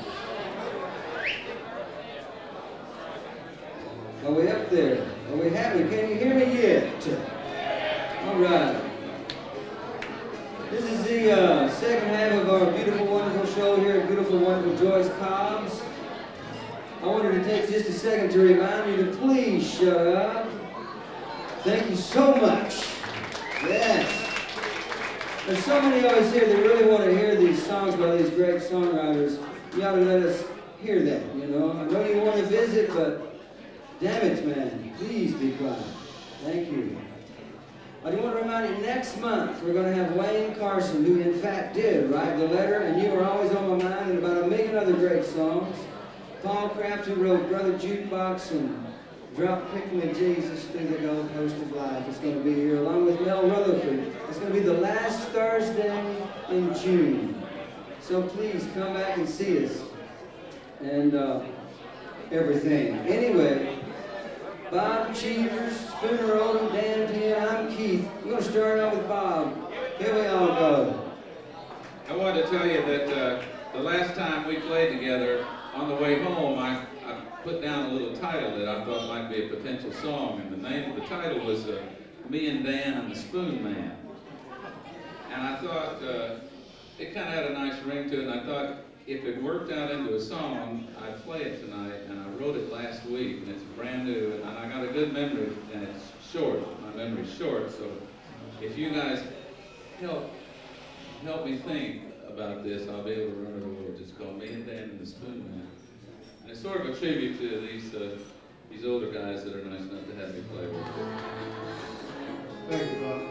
Are we up there? Are we happy? Can you hear me yet? All right. This is the second half of our beautiful, wonderful show here at Beautiful, Wonderful Joyce Cobbs. I wanted to take just a second to remind you to please shut up. Thank you so much. Yes. There's so many of us here that really want to hear these songs by these great songwriters. You ought to let us hear that, you know. I know you want to visit, but damn it, man. Please be quiet. Thank you. I do want to remind you, next month we're going to have Wayne Carson, who in fact did write the letter, and You Were Always on My Mind, and about 1,000,000 other great songs. Paul Craft, who wrote Brother Jukebox and Drop Pick Me Jesus Through the Gold Coast of Life. It's going to be here along with Mel Rutherford. It's going to be the last Thursday in June. So please come back and see us and everything. Anyway, Bob Cheevers, Spooner Oldham, Dan Penn, I'm Keith. We're going to start out with Bob. Here we all go. I wanted to tell you that the last time we played together, on the way home, I put down a little title that I thought might be a potential song, and the name of the title was Me and Dan and the Spoon Man. And I thought it kind of had a nice ring to it, and I thought if it worked out into a song, I'd play it tonight, and I wrote it last week, and it's brand new, and I got a good memory, and it's short. My memory's short, so if you guys help me think about this, I'll be able to run it over. It's called Me and Dan and the Spoon Man. And it's sort of a tribute to these older guys that are nice enough to have me play with. Thank you, Bob.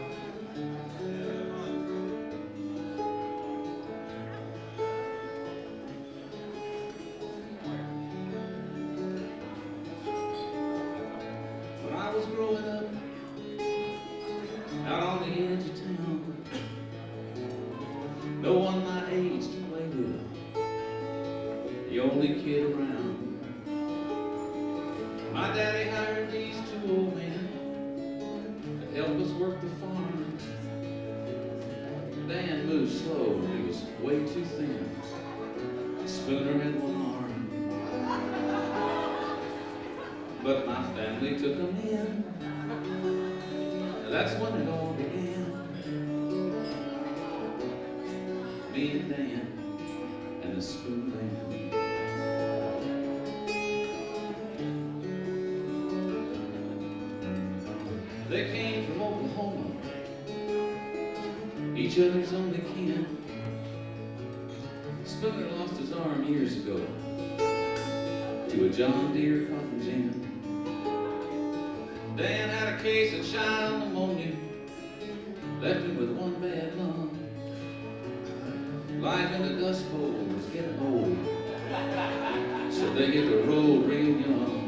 When I was growing up, out on the edge of town, no one my age to play with, the only kid around. My daddy hired these two old men to help us work the farm. Dan moved slow, he was way too thin. Spooner had one arm. But my family took him in. That's when it all began. Me and Dan and the Spoon Man. They came from Oklahoma, each other's only kin. Spooner lost his arm years ago to a John Deere cotton gin. Dan had a case of child pneumonia, left him with one bad lung. Life in the Dust Bowl was getting old, so they hit the road real young.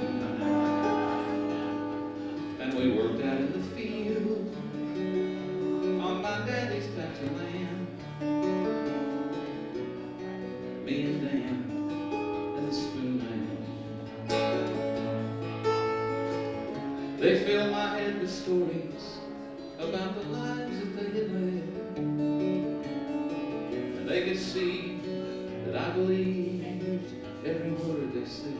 And we worked out in the field on my daddy's patch of land. Me and Dan and the Spoon Man. They filled my head with stories about the lives that they had led. And they could see that I believed every word they said.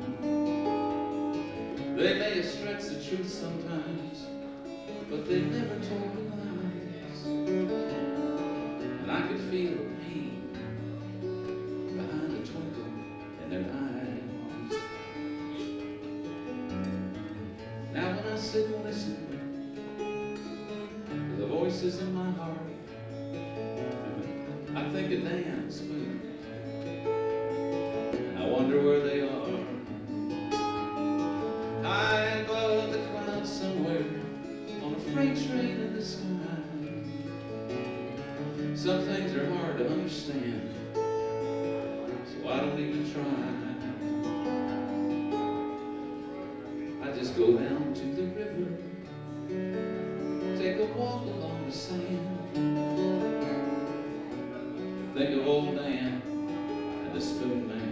They may have stretched the truth sometimes, but they never told me lies. And I could feel the pain behind the twinkle in their eyes. Now when I sit and listen to the voices in my heart, I think of Dan and Spoon, and I wonder where they are. High above the clouds somewhere, on a freight train in the sky. Some things are hard to understand, so I don't even try. I just go down to the river, take a walk along the sand, think of old Dan and the Spoon Man.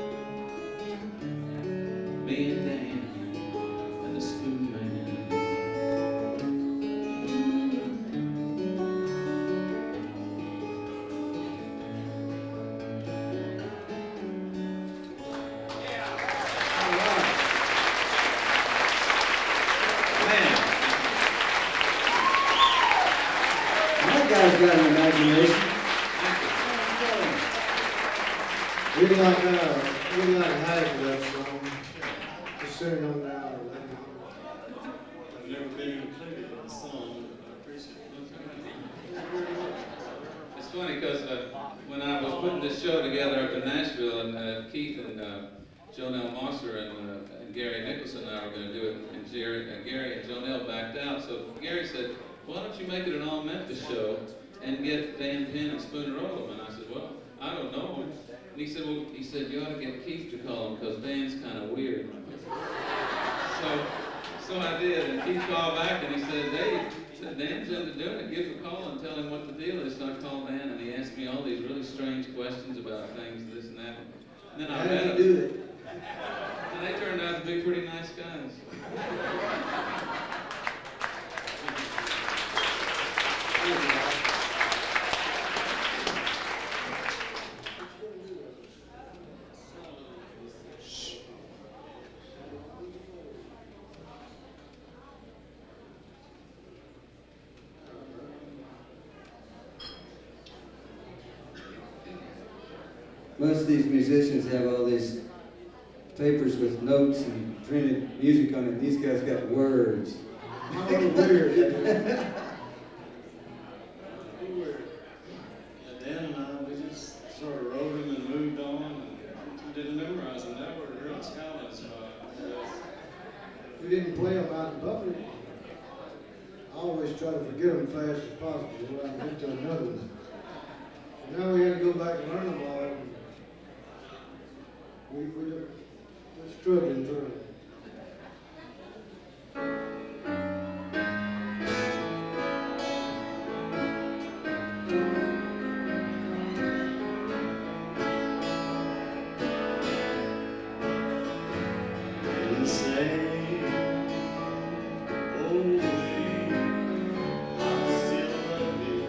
Me and Dan and the Spoon Man. Congratulations. We'd like half of that song. Just sing it on down. I've never been included in a song, but I appreciate it. It's funny because when I was putting this show together up in Nashville, and Keith and Jonelle Mosser and Gary Nicholson and I were going to do it, and Gary and Jonelle backed out. So Gary said, "Why don't you make it an all-Memphis show and get Dan Penn and Spooner Oldham?" And I said, "Well, I don't know." And he said, "You ought to get Keith to call him because Dan's kind of weird." So I did, and Keith called back and he said, "Dave, Dan's into doing it. Give him a call and tell him what the deal is." So I called Dan and he asked me all these really strange questions about things, this and that. And then I met him. Do it. And they turned out to be pretty nice guys. Most of these musicians have all these papers with notes and printed music on it. These guys got words. I'm a little weird. Yeah, Dan and I, we just sort of wrote them and moved on and didn't memorize them. Now we're real scholars. So We didn't play them out in public. I always try to forget them fast as possible so I can get to another one. Now we had to go back and learn them all. We're struggling through it. in the same old way, I still love you.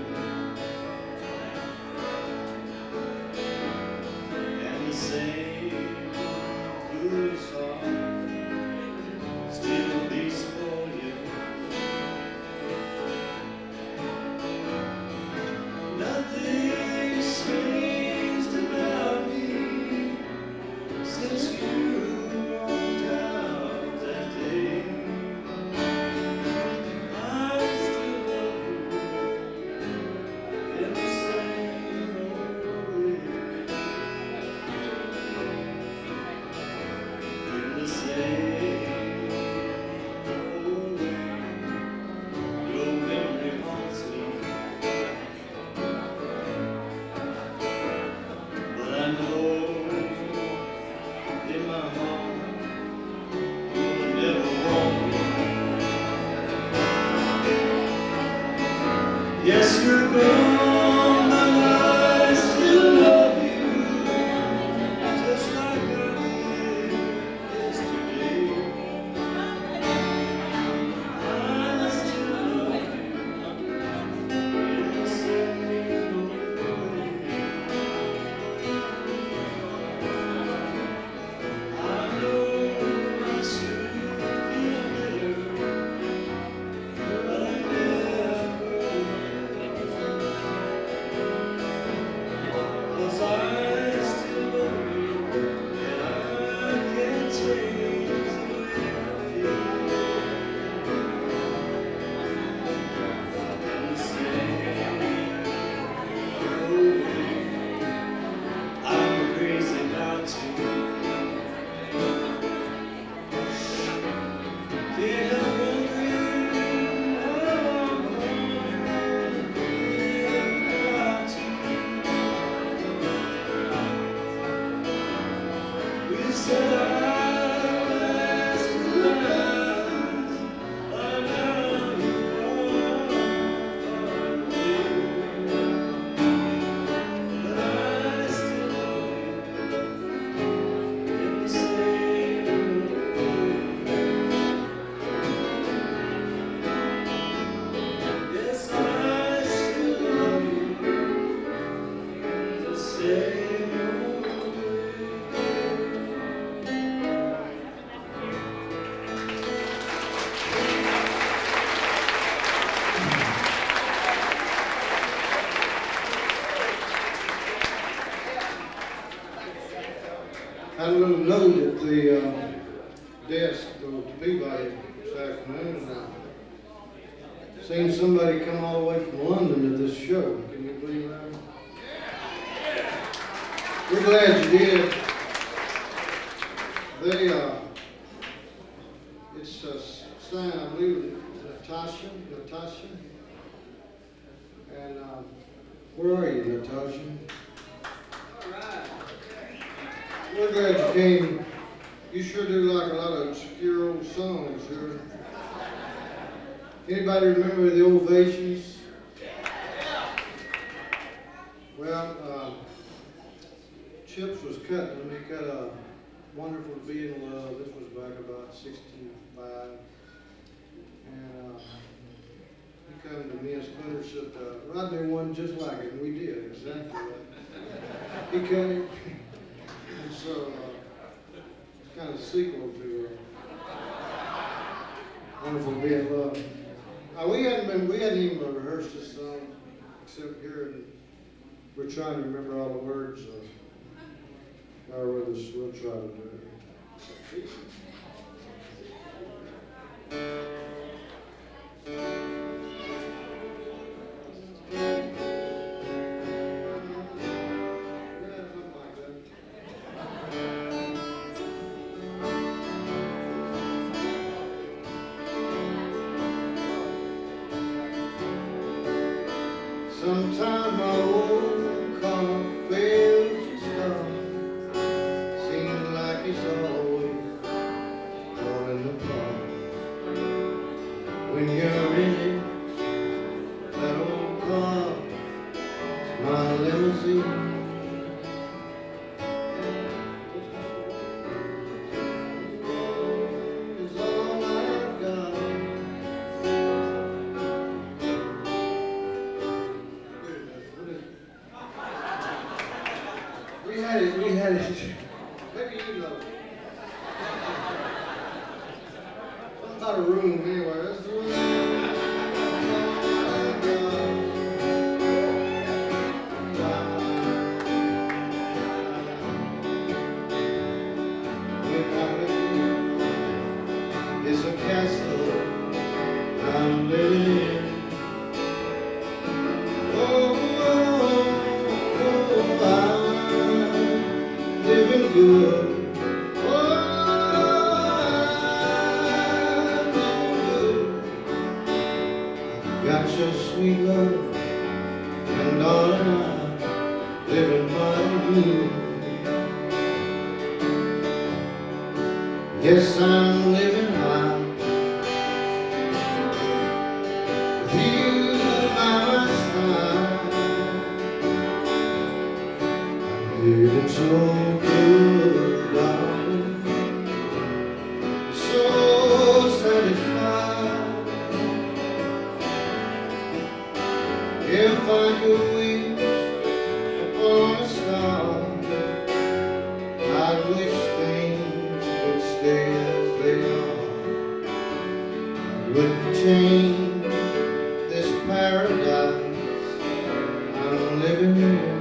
And the same foolish heart still beats for you. Nothing's changed about me since you walked out that day. I still love you in the same old way. In the same old way, your memory haunts me. But I know in my heart you'll never want me. Yes, you're gone, but I still love you, just like I did yesterday. I still love you in the same old way. I know I should feel better, but I never will. desk to Peabody this afternoon, and I seen somebody come all the way from London to this show. Can you believe that? We're glad you did. It's Sam, I believe, Natasha, and where are you, Natasha? All right. We're glad you came. You sure do like a lot of obscure old songs here. Anybody remember the Ovations? Well, Chips was cutting them. He cut a Wonderful to Be in Love. This was back about 65. And he come to me and Splinter said, Rodney won just like it, and we did, exactly right. He cut it. And so, it's kind of a sequel to Wonderful to Be in Love. We hadn't even rehearsed this song, except here, and we're trying to remember all the words. We'll try to do it. Sometimes my old car fails to stop. Seems like it's always falling apart. When you're in it, that old car, my limousine. It's all I've got. We had it. Maybe you know. Something about a room anyway. That's the room. It's a castle I'm living in. Living good. Oh, I'm living good. Got your sweet love, and darling, I'm living mighty good. Yes, I'm living high. With you by my side, I'm living so good, darling, so satisfied. If I could wish upon a star, I'd wish things would stay as they are. I wouldn't change this paradise I'm living in.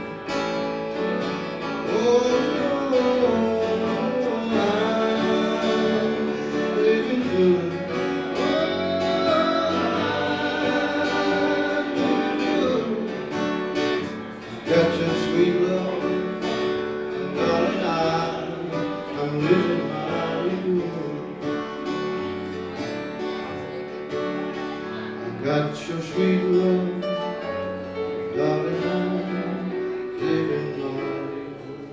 Got your sweet love, and darling, I'm living mighty good. Got your sweet love, darling, I'm living mighty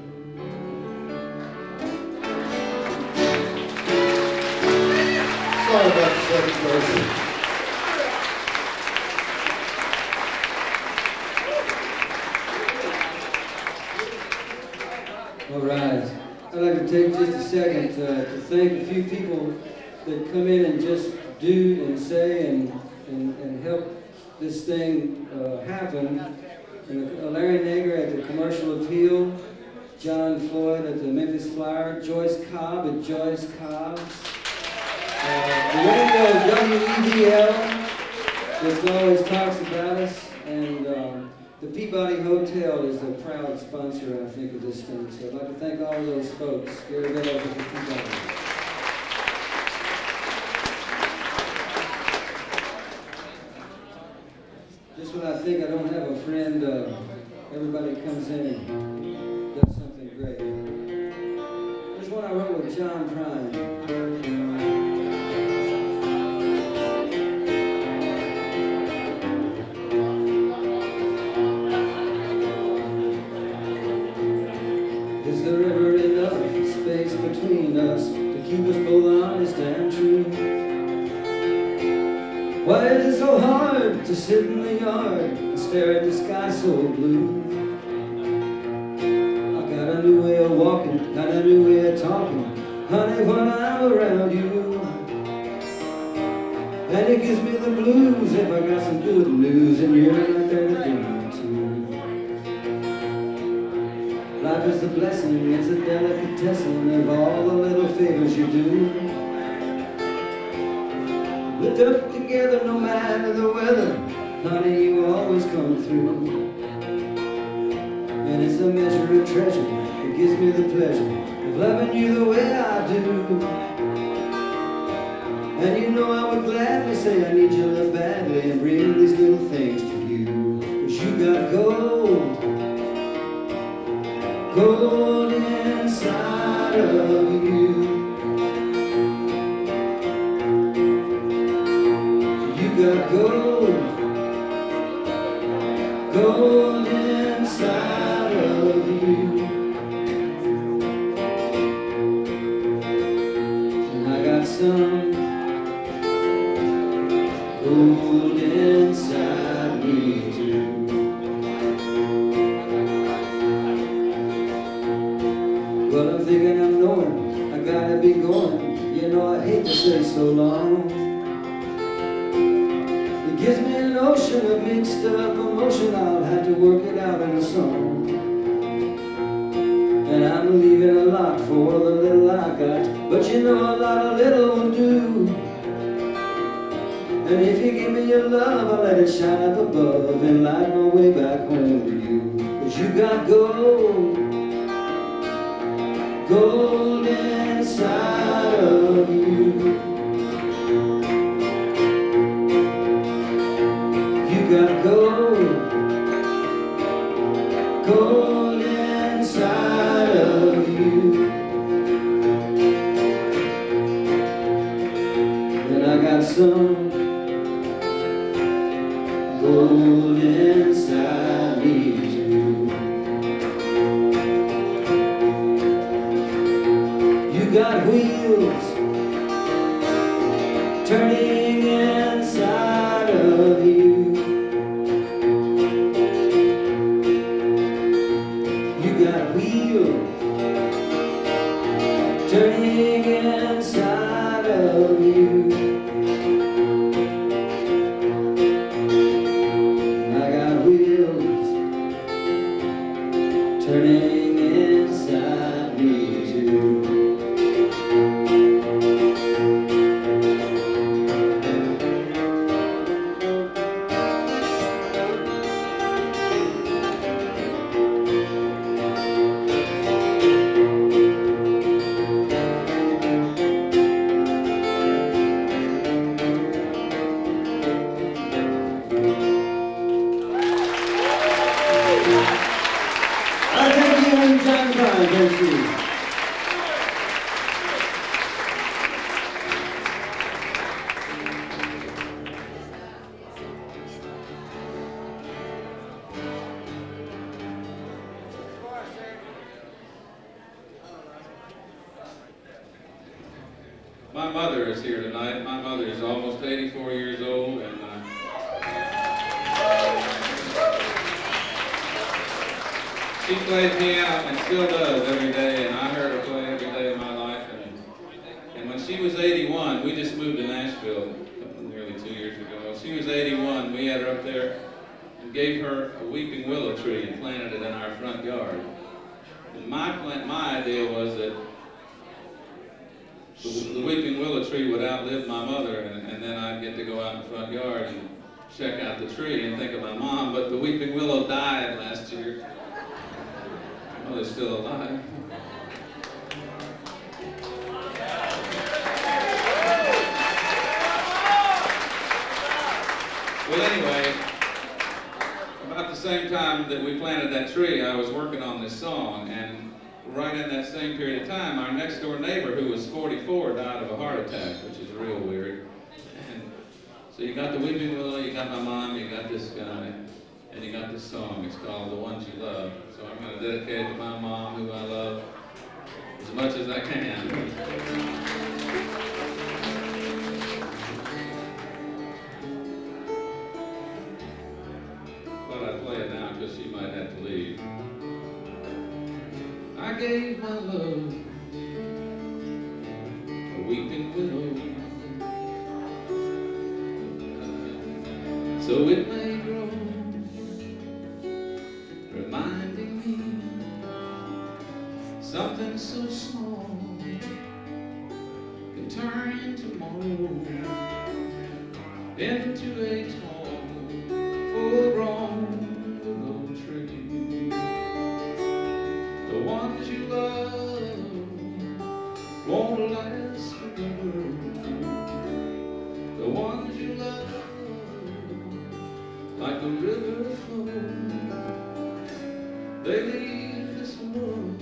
good. Sorry about the second verse. All right. I'd like to take just a second to thank a few people that come in and just do and say and help this thing happen. Larry Nager at the Commercial Appeal, John Floyd at the Memphis Flyer, Joyce Cobb at Joyce Cobb's, the radio WEDL that always talks about us, and the Peabody Hotel is a proud sponsor, I think, of this thing. So I'd like to thank all of those folks. Gary Bellows at the Peabody. friend, everybody comes in and does something great. This one I wrote with John Prine. Is there ever enough space between us to keep us both honest and true? Why is it so hard to sit in the yard and stare at the sky so blue? I got a new way of walking, got a new way of talking, honey, when I'm around you. And it gives me the blues if I got some good news and you're not there to do it too. Life is a blessing, it's a delicatessen of all the little favors you do. We're up together no matter the weather, honey, you always come through. And it's a measure of treasure, it gives me the pleasure of loving you the way I do. And you know I would gladly say I need your love badly and bring these little things to you. But you got gold, gold inside of you. You got gold, gold inside of you. And I got some gold inside me too. Well, I'm thinking I'm knowing I gotta be going. You know I hate to say so long. It gives me an ocean of mixed up emotion. I'll have to work it out in a song. And I'm leaving a lot for the little I got, but you know a lot of little will do. And if you give me your love, I'll let it shine up above and light my way back home to you. 'Cause you got gold, gold inside of you. You got gold, gold inside of you. And I got some gold inside me too. You got wheels turning inside of you. You got wheels turning inside of you. Turning inside me too. Thank you. My mother is here tonight. My mother is almost 84 years old, and she played piano and still does every day, and I heard her play every day of my life. And when she was 81, we just moved to Nashville nearly 2 years ago. When she was 81, we had her up there and gave her a weeping willow tree and planted it in our front yard. And my idea was that the weeping willow tree would outlive my mother, and then I'd get to go out in the front yard and check out the tree and think of my mom. But the weeping willow died last year. My mother's still alive. Well, anyway, about the same time that we planted that tree, I was working on this song, and right in that same period of time, our next door neighbor, who was 44, died of a heart attack, which is real weird. And so you got the Weeping Willow, you got my mom, you got this guy, and you got this song. It's called The Ones You Love. So I'm going to dedicate it to my mom, who I love as much as I can. I'd play it now because she might have to leave. I gave my love a weeping willow, so it may grow, reminding me something so small can turn tomorrow into a tall, full-grown willow tree. The ones you love won't last forever. The ones you love, like a river flows, they leave this world,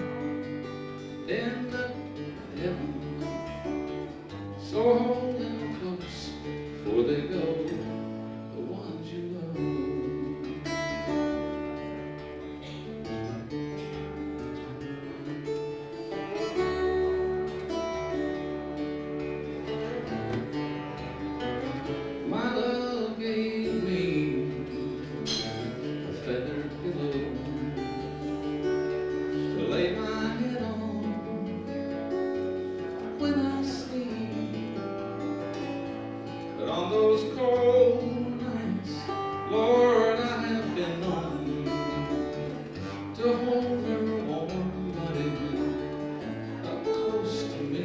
end up in heaven. So hold them close before they go. On those cold nights, Lord, I have been known to hold her warm body up close to me.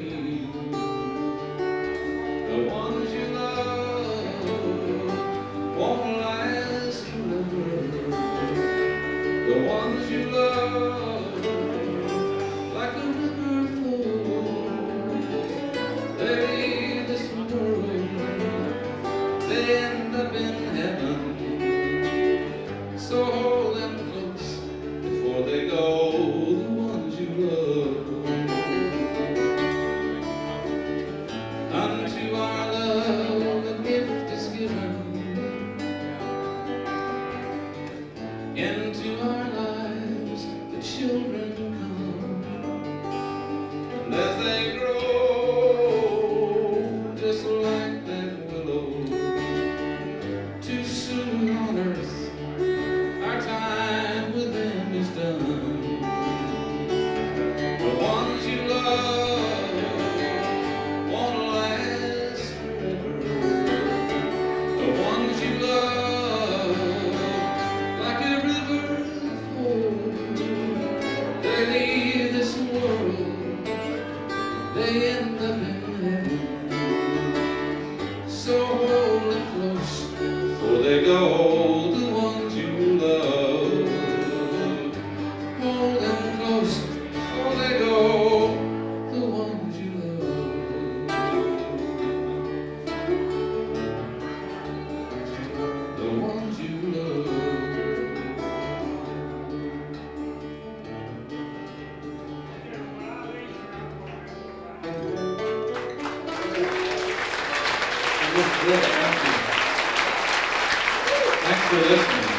The ones you love won't last forever. The ones you love, like a river flows, they leave this world, they end up in heaven. So hold them close before they go, the ones you love. Unto our love the gift is given, into our lives the children come, and as they grow, just like that willow, too soon on earth, our time with them is done. The ones you love won't last forever. The ones you love, like a river flows, they leave this world, they end up in heaven. So hold them close before they go, the ones you love. Hold them close before they go, the ones you love. The ones you love. Thanks for listening.